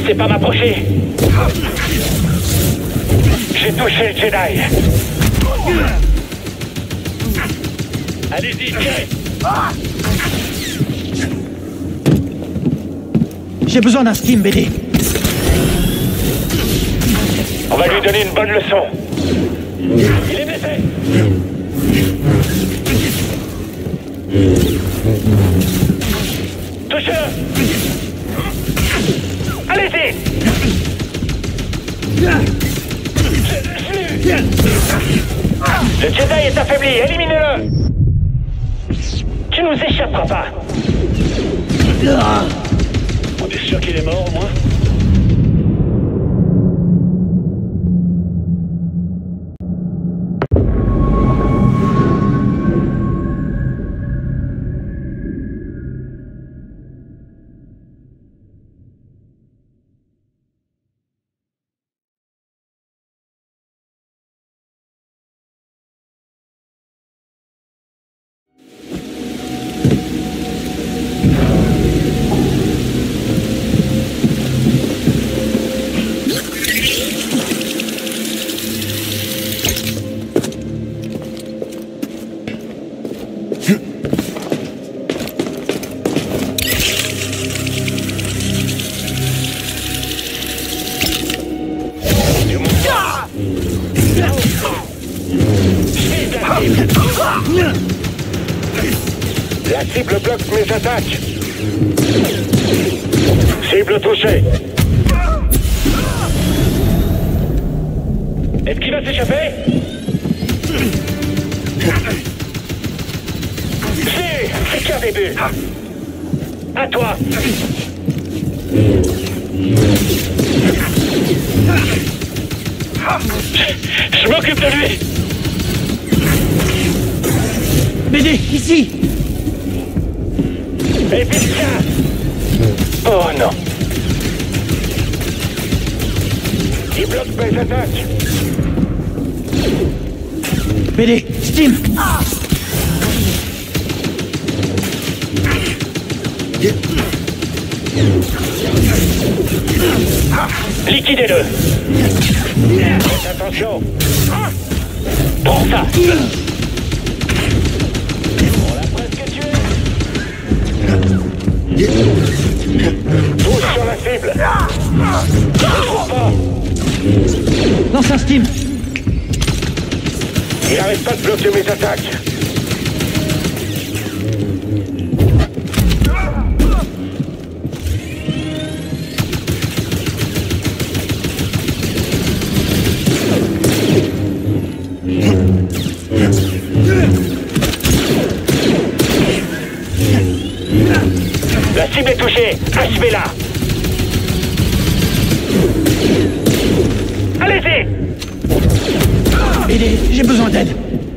laissez pas m'approcher. J'ai touché le Jedi. Allez-y, tirez. J'ai besoin d'un stim, BD. On va lui donner une bonne leçon. Il est blessé. Touche-le. Allez-y. Le Jedi est affaibli, éliminez-le. Tu nous échapperas pas. On est sûr qu'il est mort, au moins? La cible bloque mes attaques. Cible touchée. Est-ce qu'il va s'échapper? C'est qu'un début. À toi. Je m'occupe de lui. BD, ici. Et vite, oh non. Il bloque mes attaques. BD, Steam. Liquidez-le. Faites attention. Prends ça. On l'a presque tué. Pousse sur la cible. Ne trouve pas. Lance un Steam. Il n'arrête pas de bloquer mes attaques. La cible est touchée. Achevez-la. Allez-y. BD, j'ai besoin d'aide.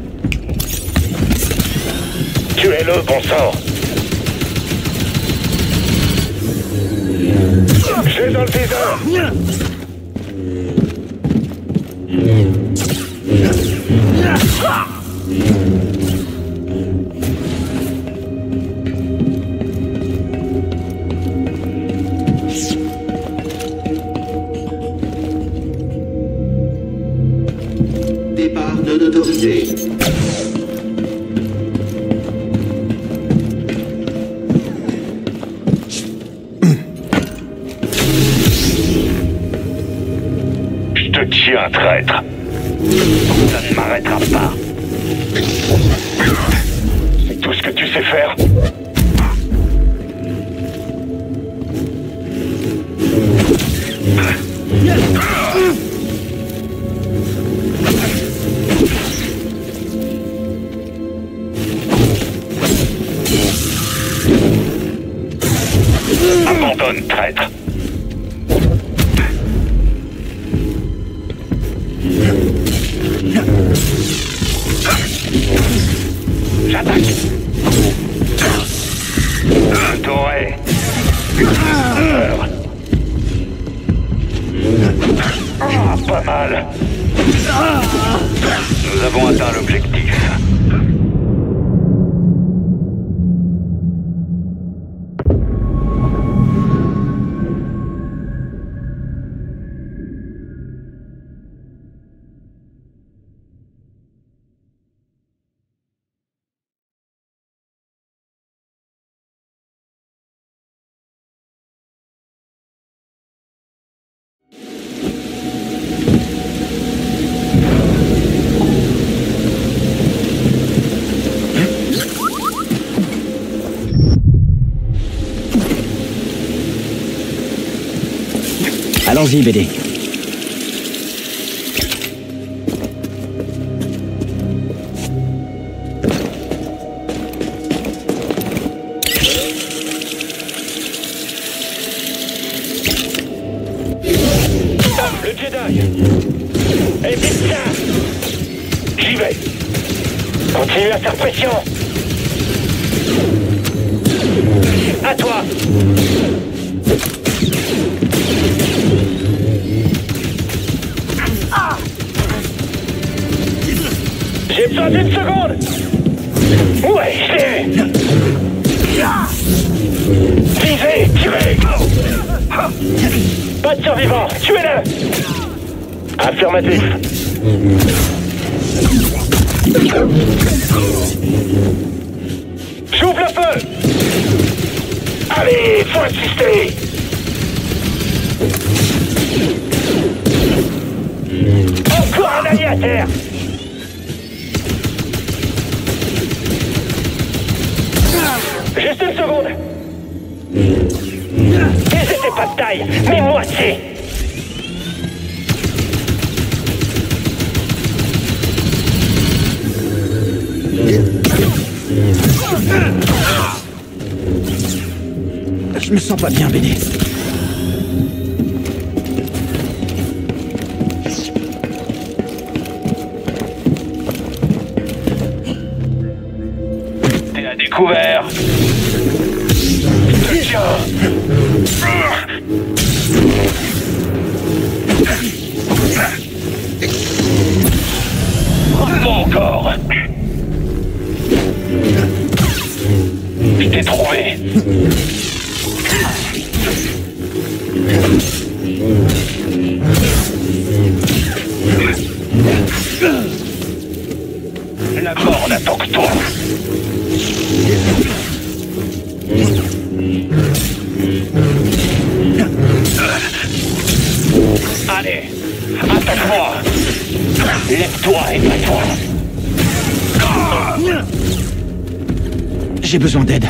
Tuez-le, bon sang. J'ai dans le viseur. Départ non autorisé. Je te tiens, traître. Ça ne m'arrêtera pas. C'est tout ce que tu sais faire. Abandonne, traître. J'attaque. Je t'aurai. Peur. Ah, pas mal. Nous avons atteint l'objectif. Allons-y, BD. Le Jedi. Et vite ça. J'y vais. Continue à faire pression. À toi. J'ai besoin d'une seconde. Ouais, je l'ai eu. Visez, tirez. Pas de survivants, tuez-le. Affirmatif. J'ouvre le feu. Allez, faut insister. Encore un allié à terre. Juste une seconde. Ils étaient pas de taille, mais moitié. Je me sens pas bien, BD. T'es à découvert. Tiens. Pas encore. Je t'ai trouvé. La mort n'attend que toi. Allez, attaque-moi. Lève-toi et bats-toi. J'ai besoin d'aide.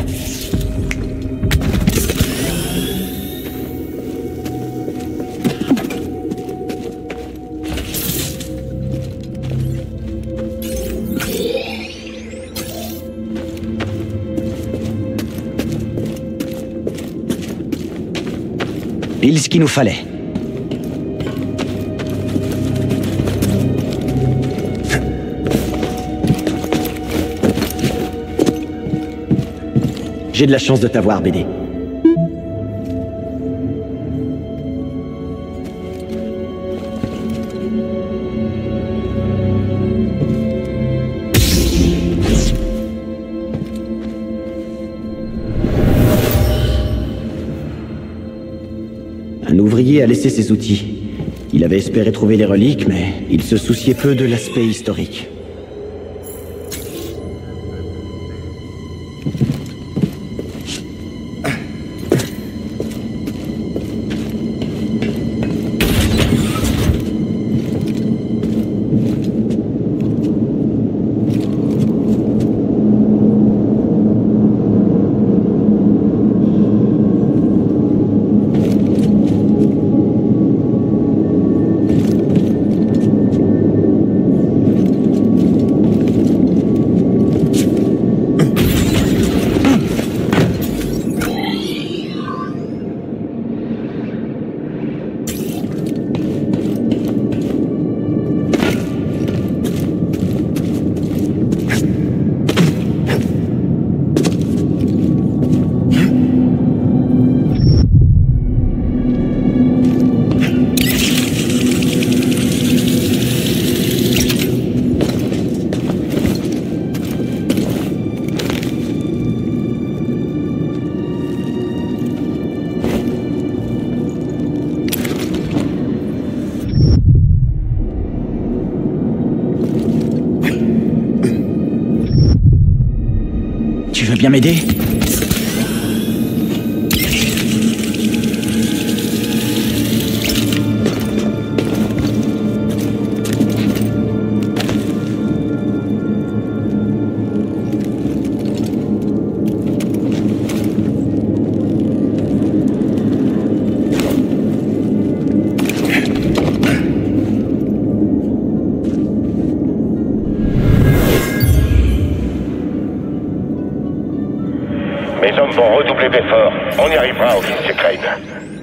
Pile ce qu'il nous fallait. J'ai de la chance de t'avoir, BD. Un ouvrier a laissé ses outils. Il avait espéré trouver les reliques, mais il se souciait peu de l'aspect historique. Tu veux bien m'aider ? Mes hommes vont redoubler d'efforts. On y arrivera, officier Crane.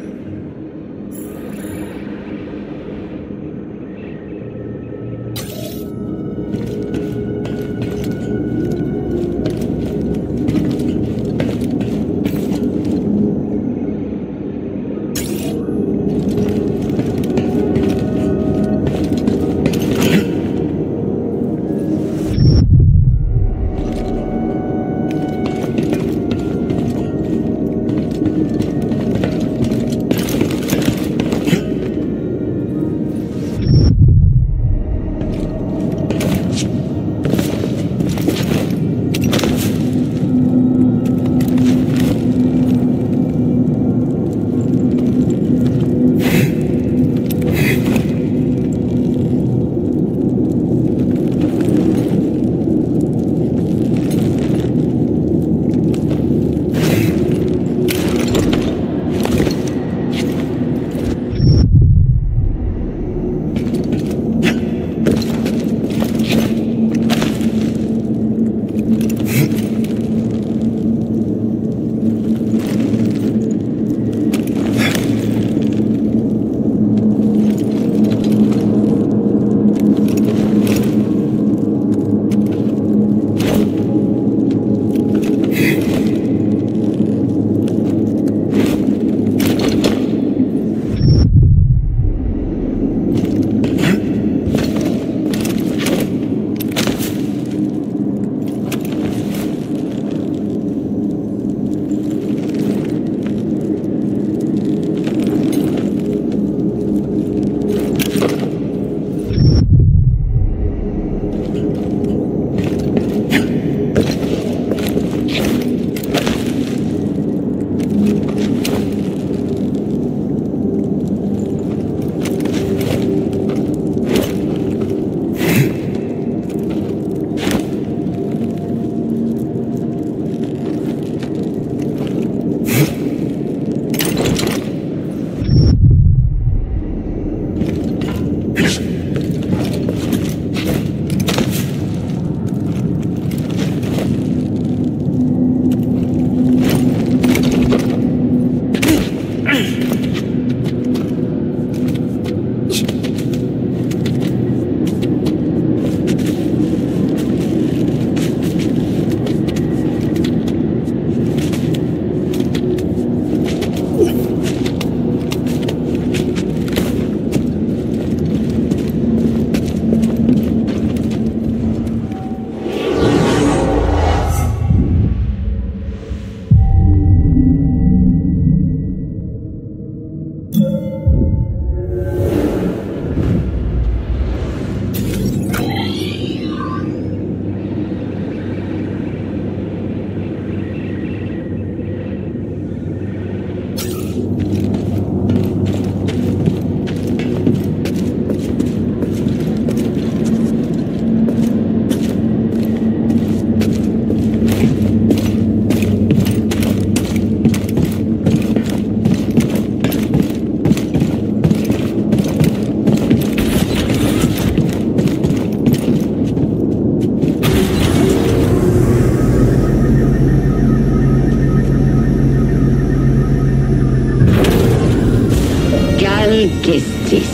Kestis.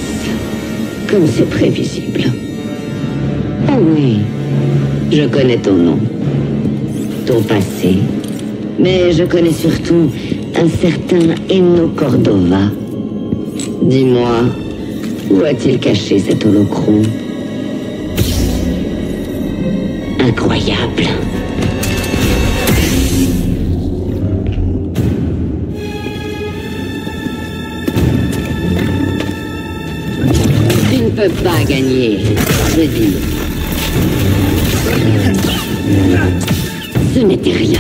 Comme c'est prévisible. Oh oui, je connais ton nom, ton passé, mais je connais surtout un certain Eno Cordova. Dis-moi, où a-t-il caché cet holocron? Incroyable. Tu ne peux pas gagner, je dis. Ce n'était rien.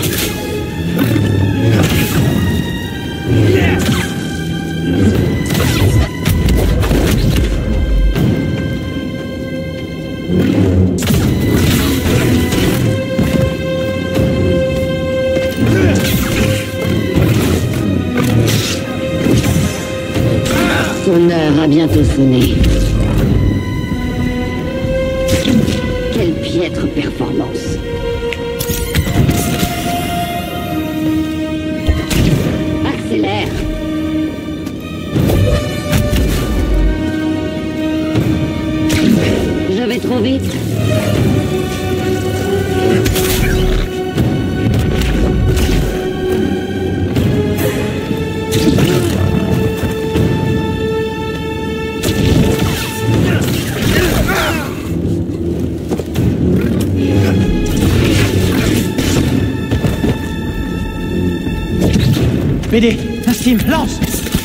Son heure a bientôt sonné. Quelle piètre performance. vais trop vite. BD, Nassim, lance!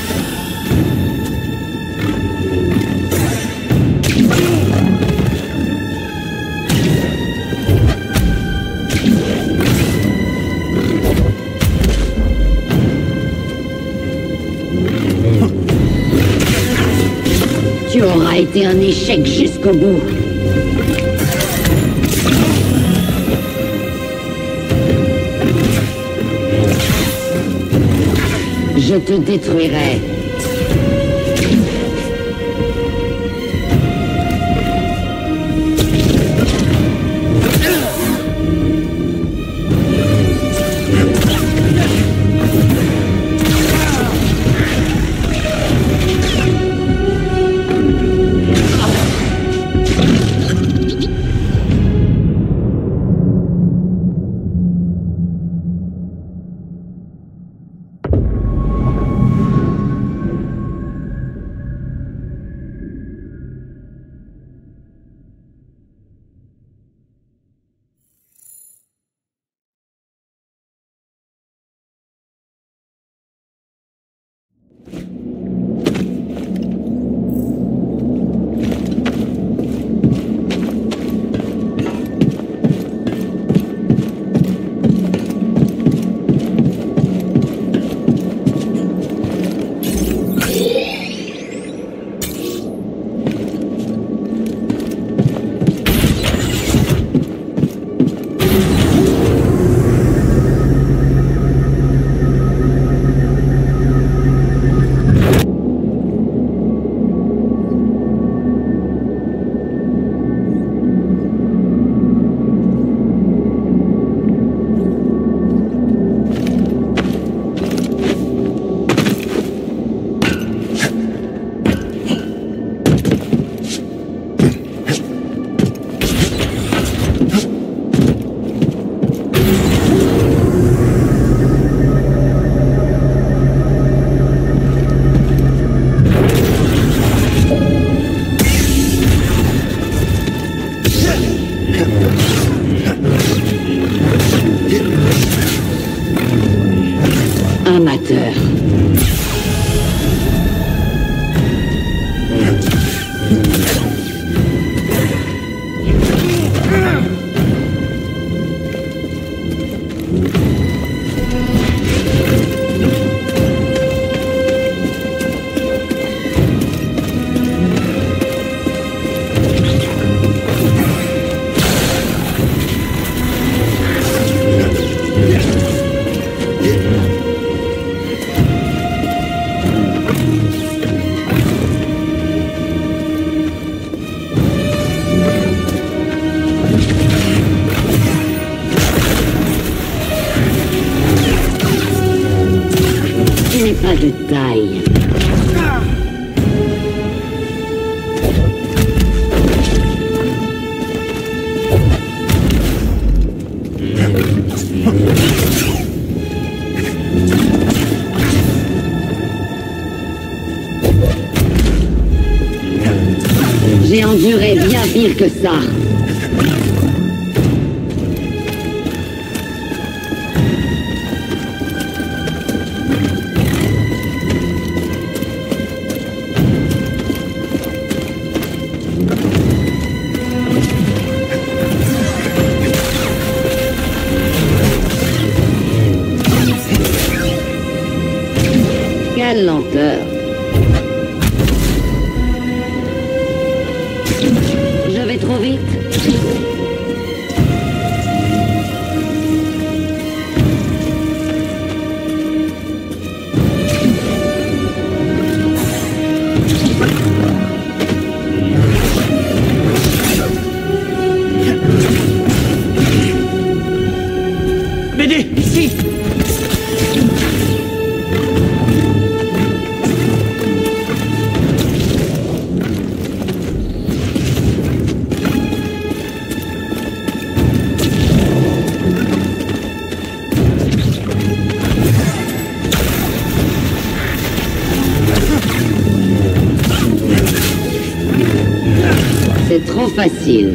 Tu auras été un échec jusqu'au bout. Je te détruirai. Amateur. Pas de taille. J'ai enduré bien pire que ça. Quelle lenteur. Je vais trop vite. BD, ici! trop facile.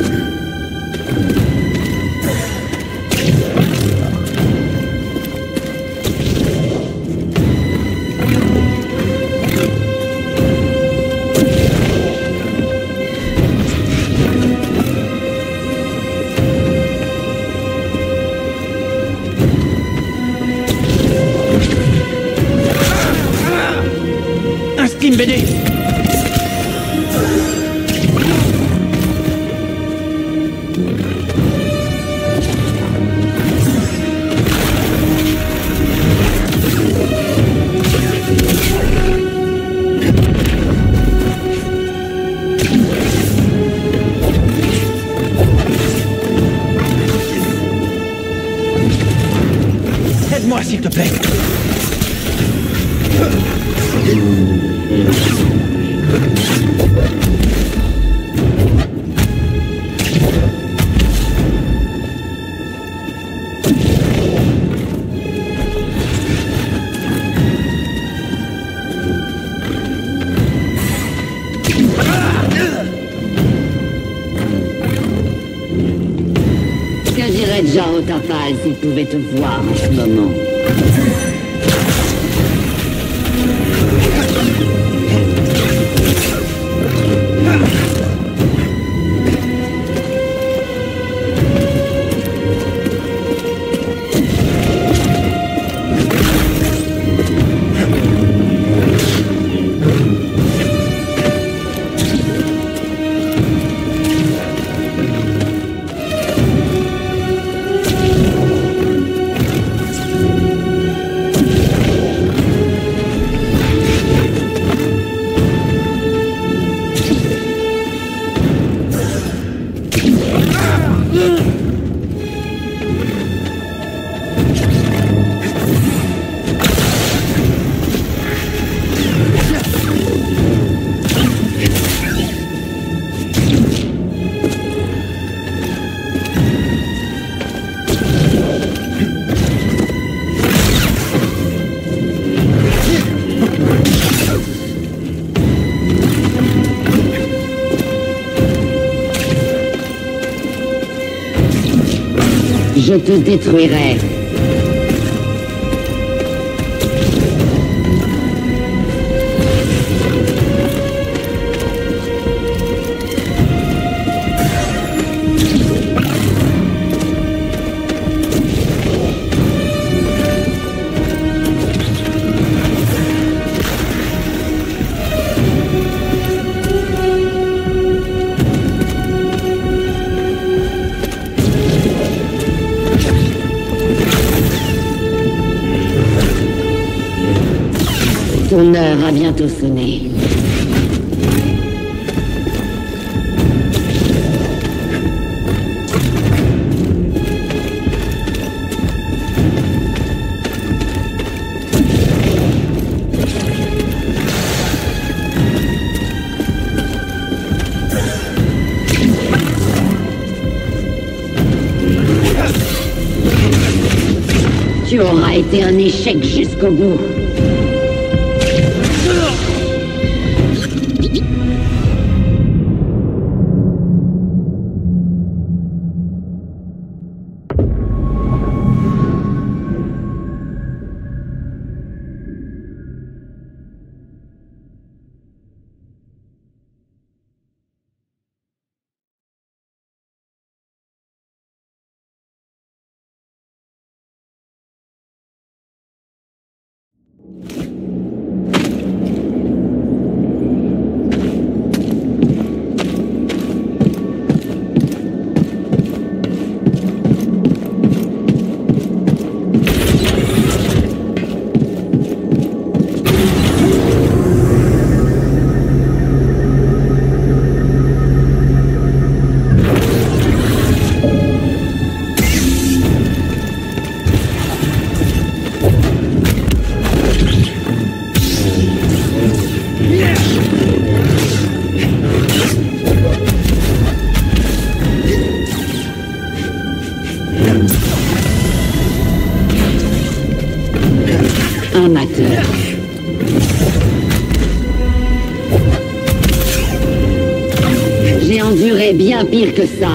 Un Slim BD. Aide-moi, s'il te plaît. Que dirait Jao Tafal s'il pouvait te voir en ce moment? Je te détruirai. Ton heure a bientôt sonné. Tu auras été un échec jusqu'au bout. Amateur. J'ai enduré bien pire que ça.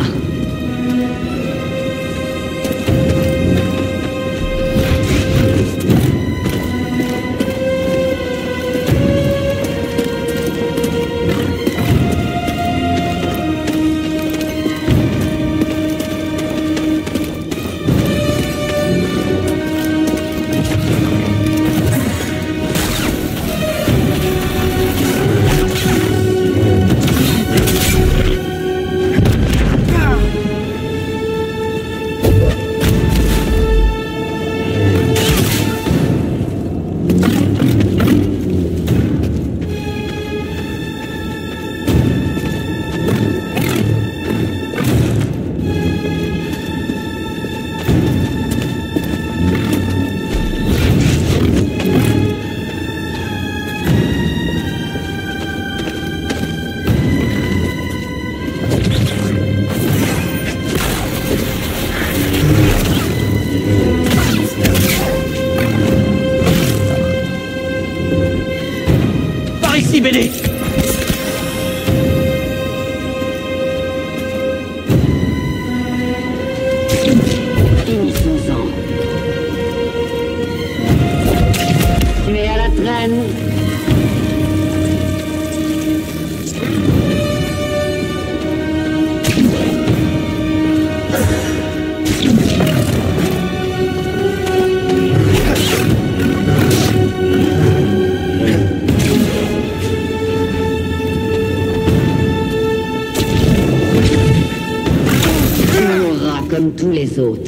BD. Finissons-en. Tu es à la traîne. Comme tous les autres.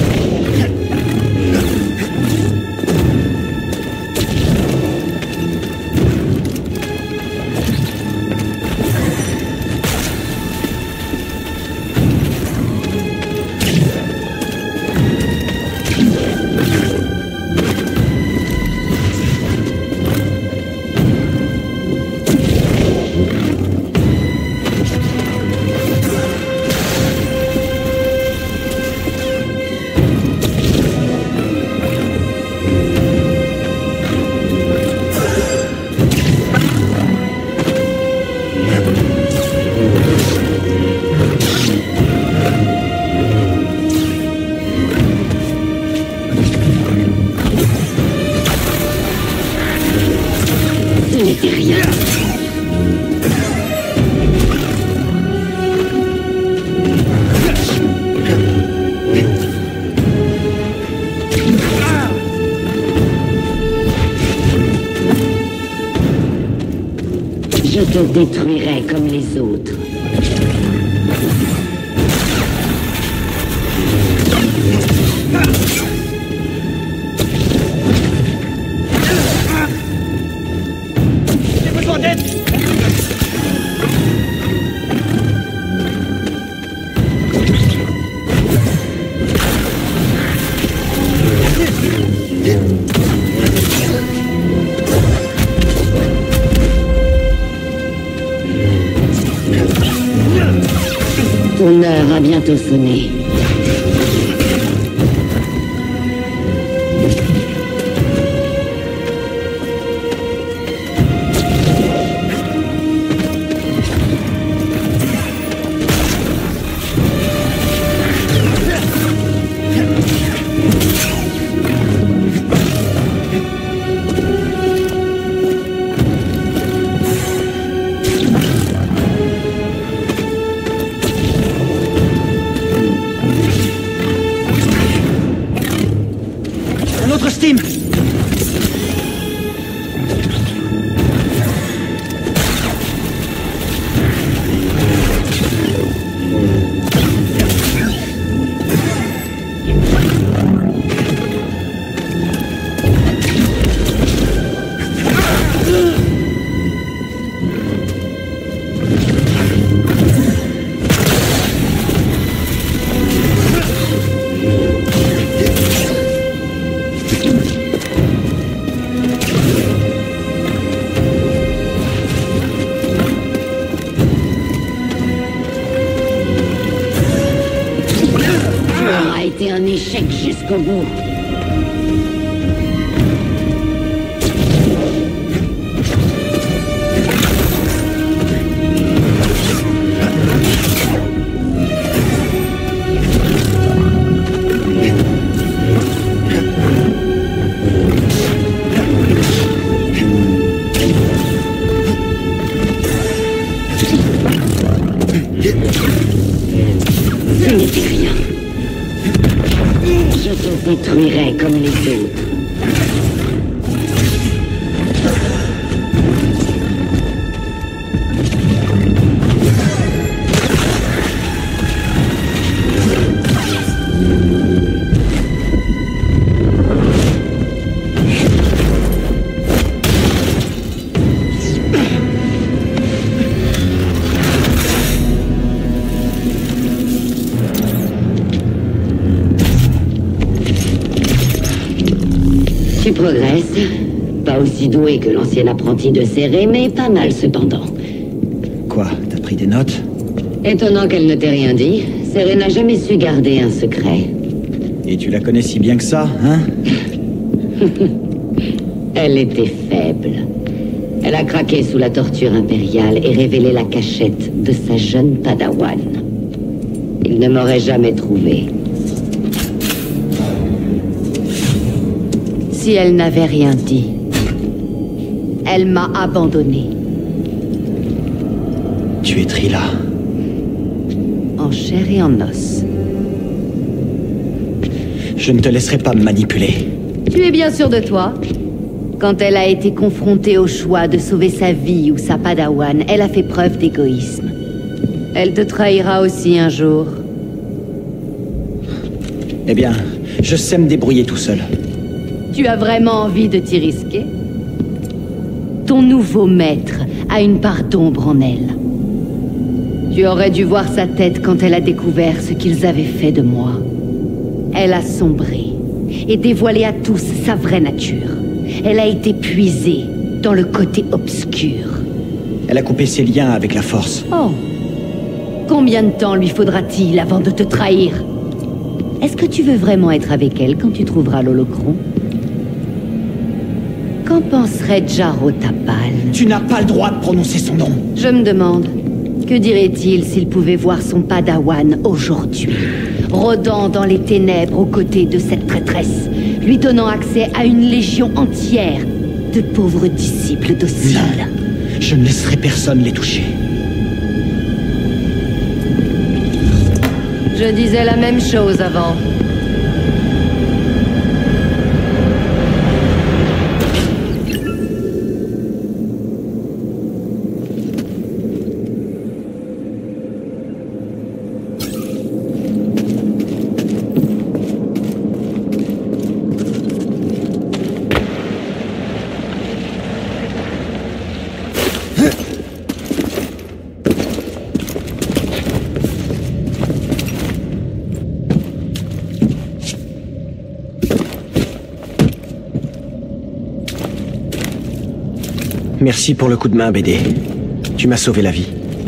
Je te détruirai comme les autres. J'ai besoin d'aide. Ton heure a bientôt sonné. Notre Steam. A été un échec jusqu'au bout. te détruirai comme les autres. Tu progresses. Pas aussi doué que l'ancien apprenti de Serré, mais pas mal cependant. Quoi? T'as pris des notes? Étonnant qu'elle ne t'ait rien dit. Serré n'a jamais su garder un secret. Et tu la connais si bien que ça, hein? Elle était faible. Elle a craqué sous la torture impériale et révélé la cachette de sa jeune padawan. Il ne m'aurait jamais trouvé. Si elle n'avait rien dit, elle m'a abandonné. Tu es Trilla. En chair et en os. Je ne te laisserai pas me manipuler. Tu es bien sûr de toi? Quand elle a été confrontée au choix de sauver sa vie ou sa padawan, elle a fait preuve d'égoïsme. Elle te trahira aussi un jour. Eh bien, je sais me débrouiller tout seul. Tu as vraiment envie de t'y risquer? Ton nouveau maître a une part d'ombre en elle. Tu aurais dû voir sa tête quand elle a découvert ce qu'ils avaient fait de moi. Elle a sombré et dévoilé à tous sa vraie nature. Elle a été puisée dans le côté obscur. Elle a coupé ses liens avec la Force. Oh. Combien de temps lui faudra-t-il avant de te trahir? Est-ce que tu veux vraiment être avec elle quand tu trouveras l'holocron? Qu'en penserait Jaro Tapal? Tu n'as pas le droit de prononcer son nom. Je me demande, que dirait-il s'il pouvait voir son padawan aujourd'hui, rôdant dans les ténèbres aux côtés de cette traîtresse, lui donnant accès à une légion entière de pauvres disciples dociles? Non, je ne laisserai personne les toucher. Je disais la même chose avant. Merci pour le coup de main, BD. Tu m'as sauvé la vie.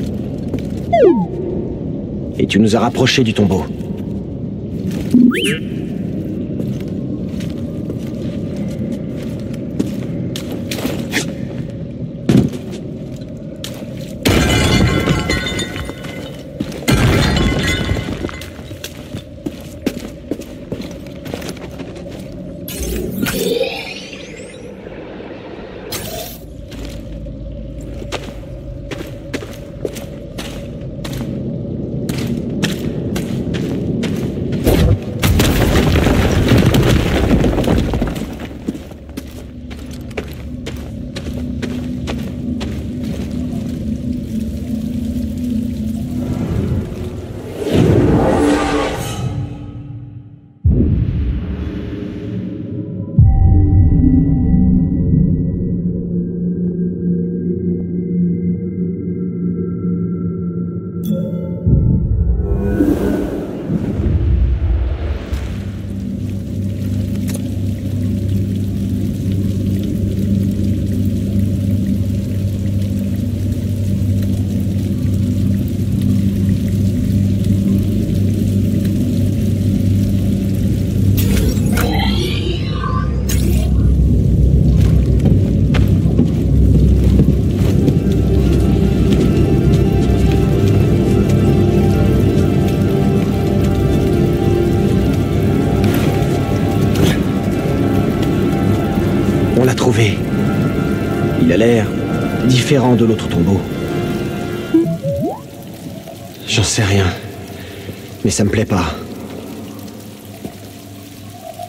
Et tu nous as rapprochés du tombeau. On l'a trouvé. Il a l'air différent de l'autre tombeau. J'en sais rien, mais ça me plaît pas.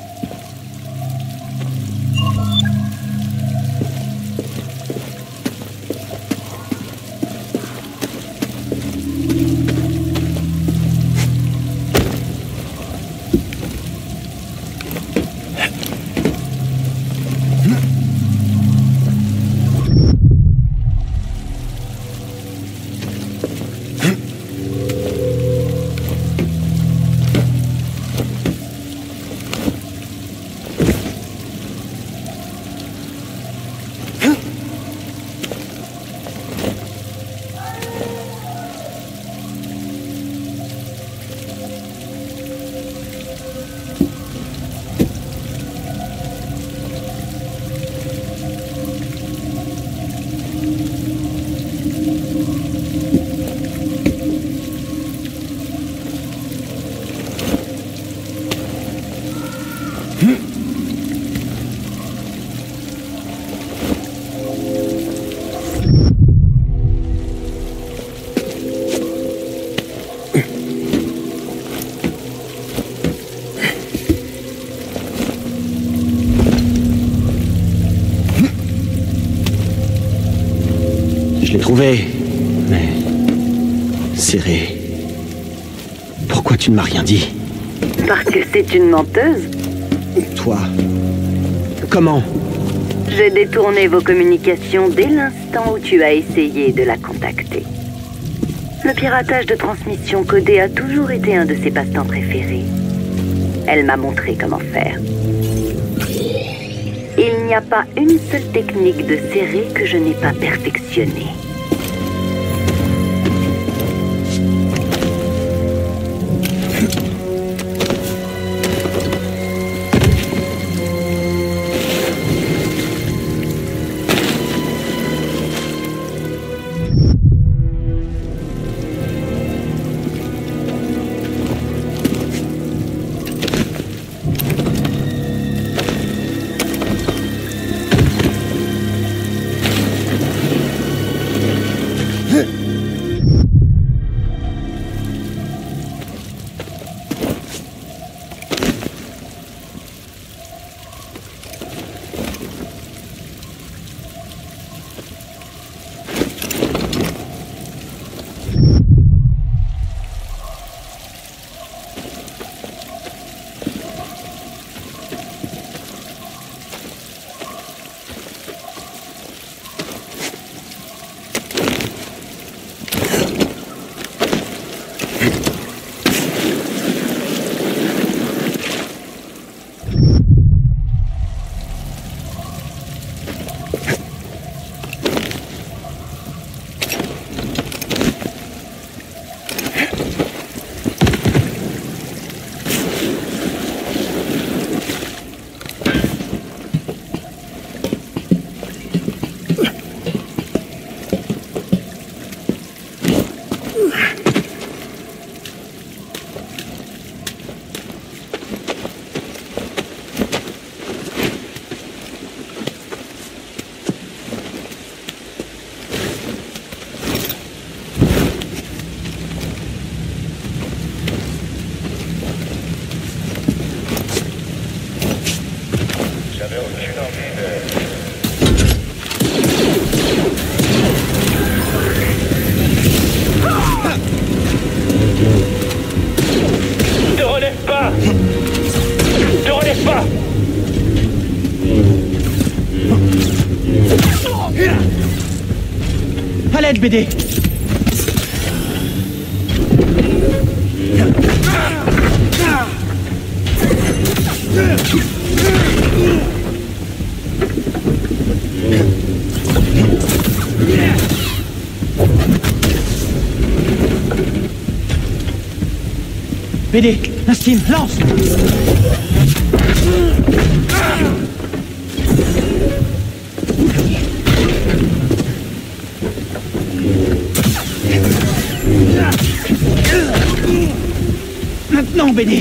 trouvé, mais... serré. Pourquoi tu ne m'as rien dit? Parce que c'est une menteuse. Toi... comment? J'ai détourné vos communications dès l'instant où tu as essayé de la contacter. Le piratage de transmission codée a toujours été un de ses passe-temps préférés. Elle m'a montré comment faire. Il n'y a pas une seule technique de serré que je n'ai pas perfectionnée. À l'aide, BD! BD, un steam, lance! Maintenant, BD!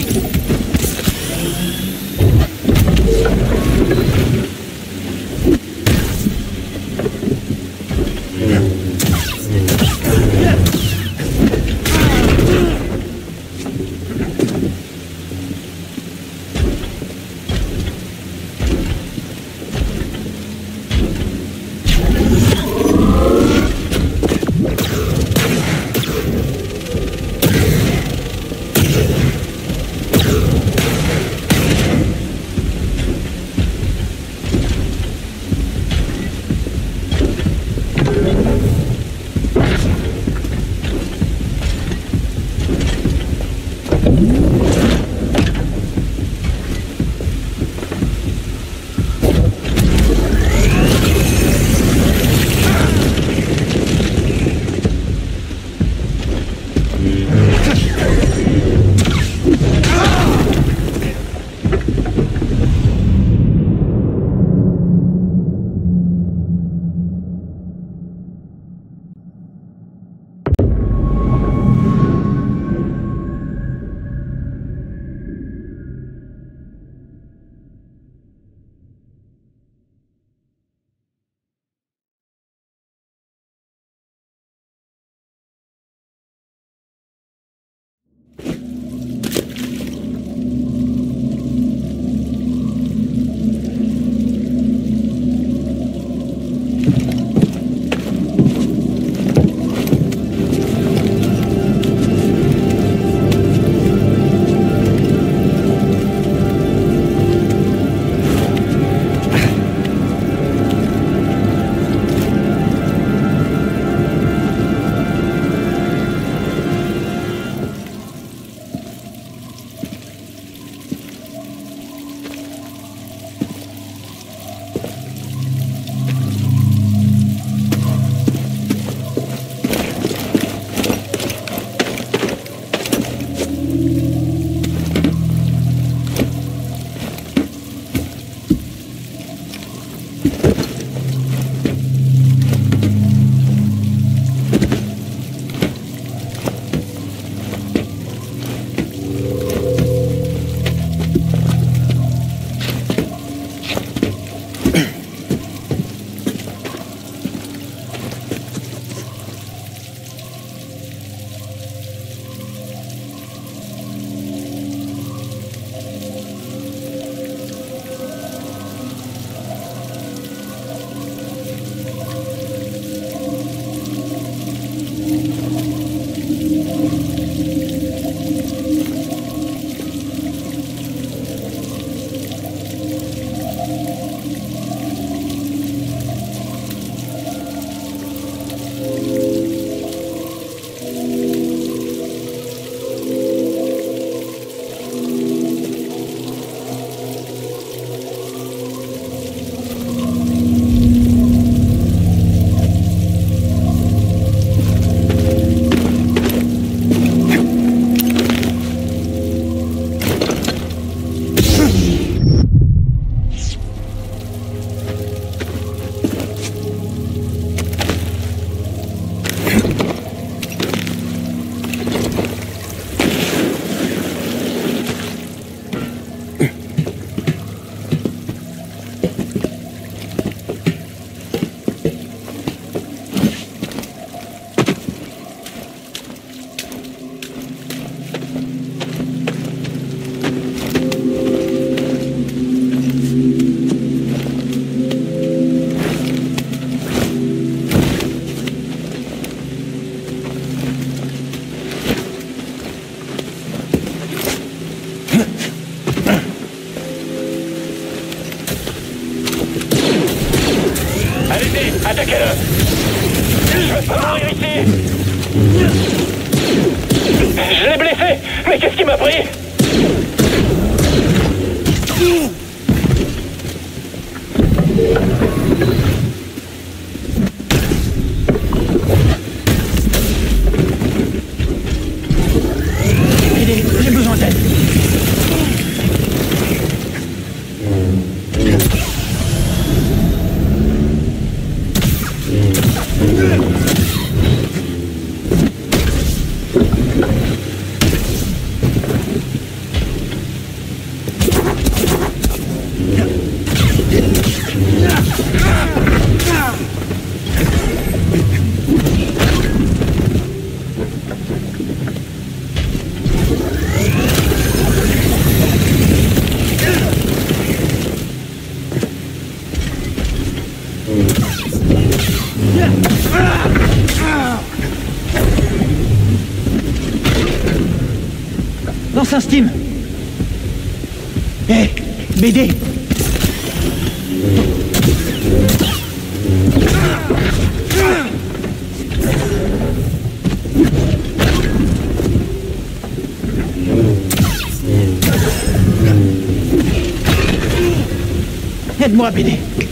Attaquez-le! Je veux pas mourir ici! Je l'ai blessé! Mais qu'est-ce qui m'a pris? J'ai besoin d'aide. Lance un Steam. Hé, BD. Aide-moi, BD.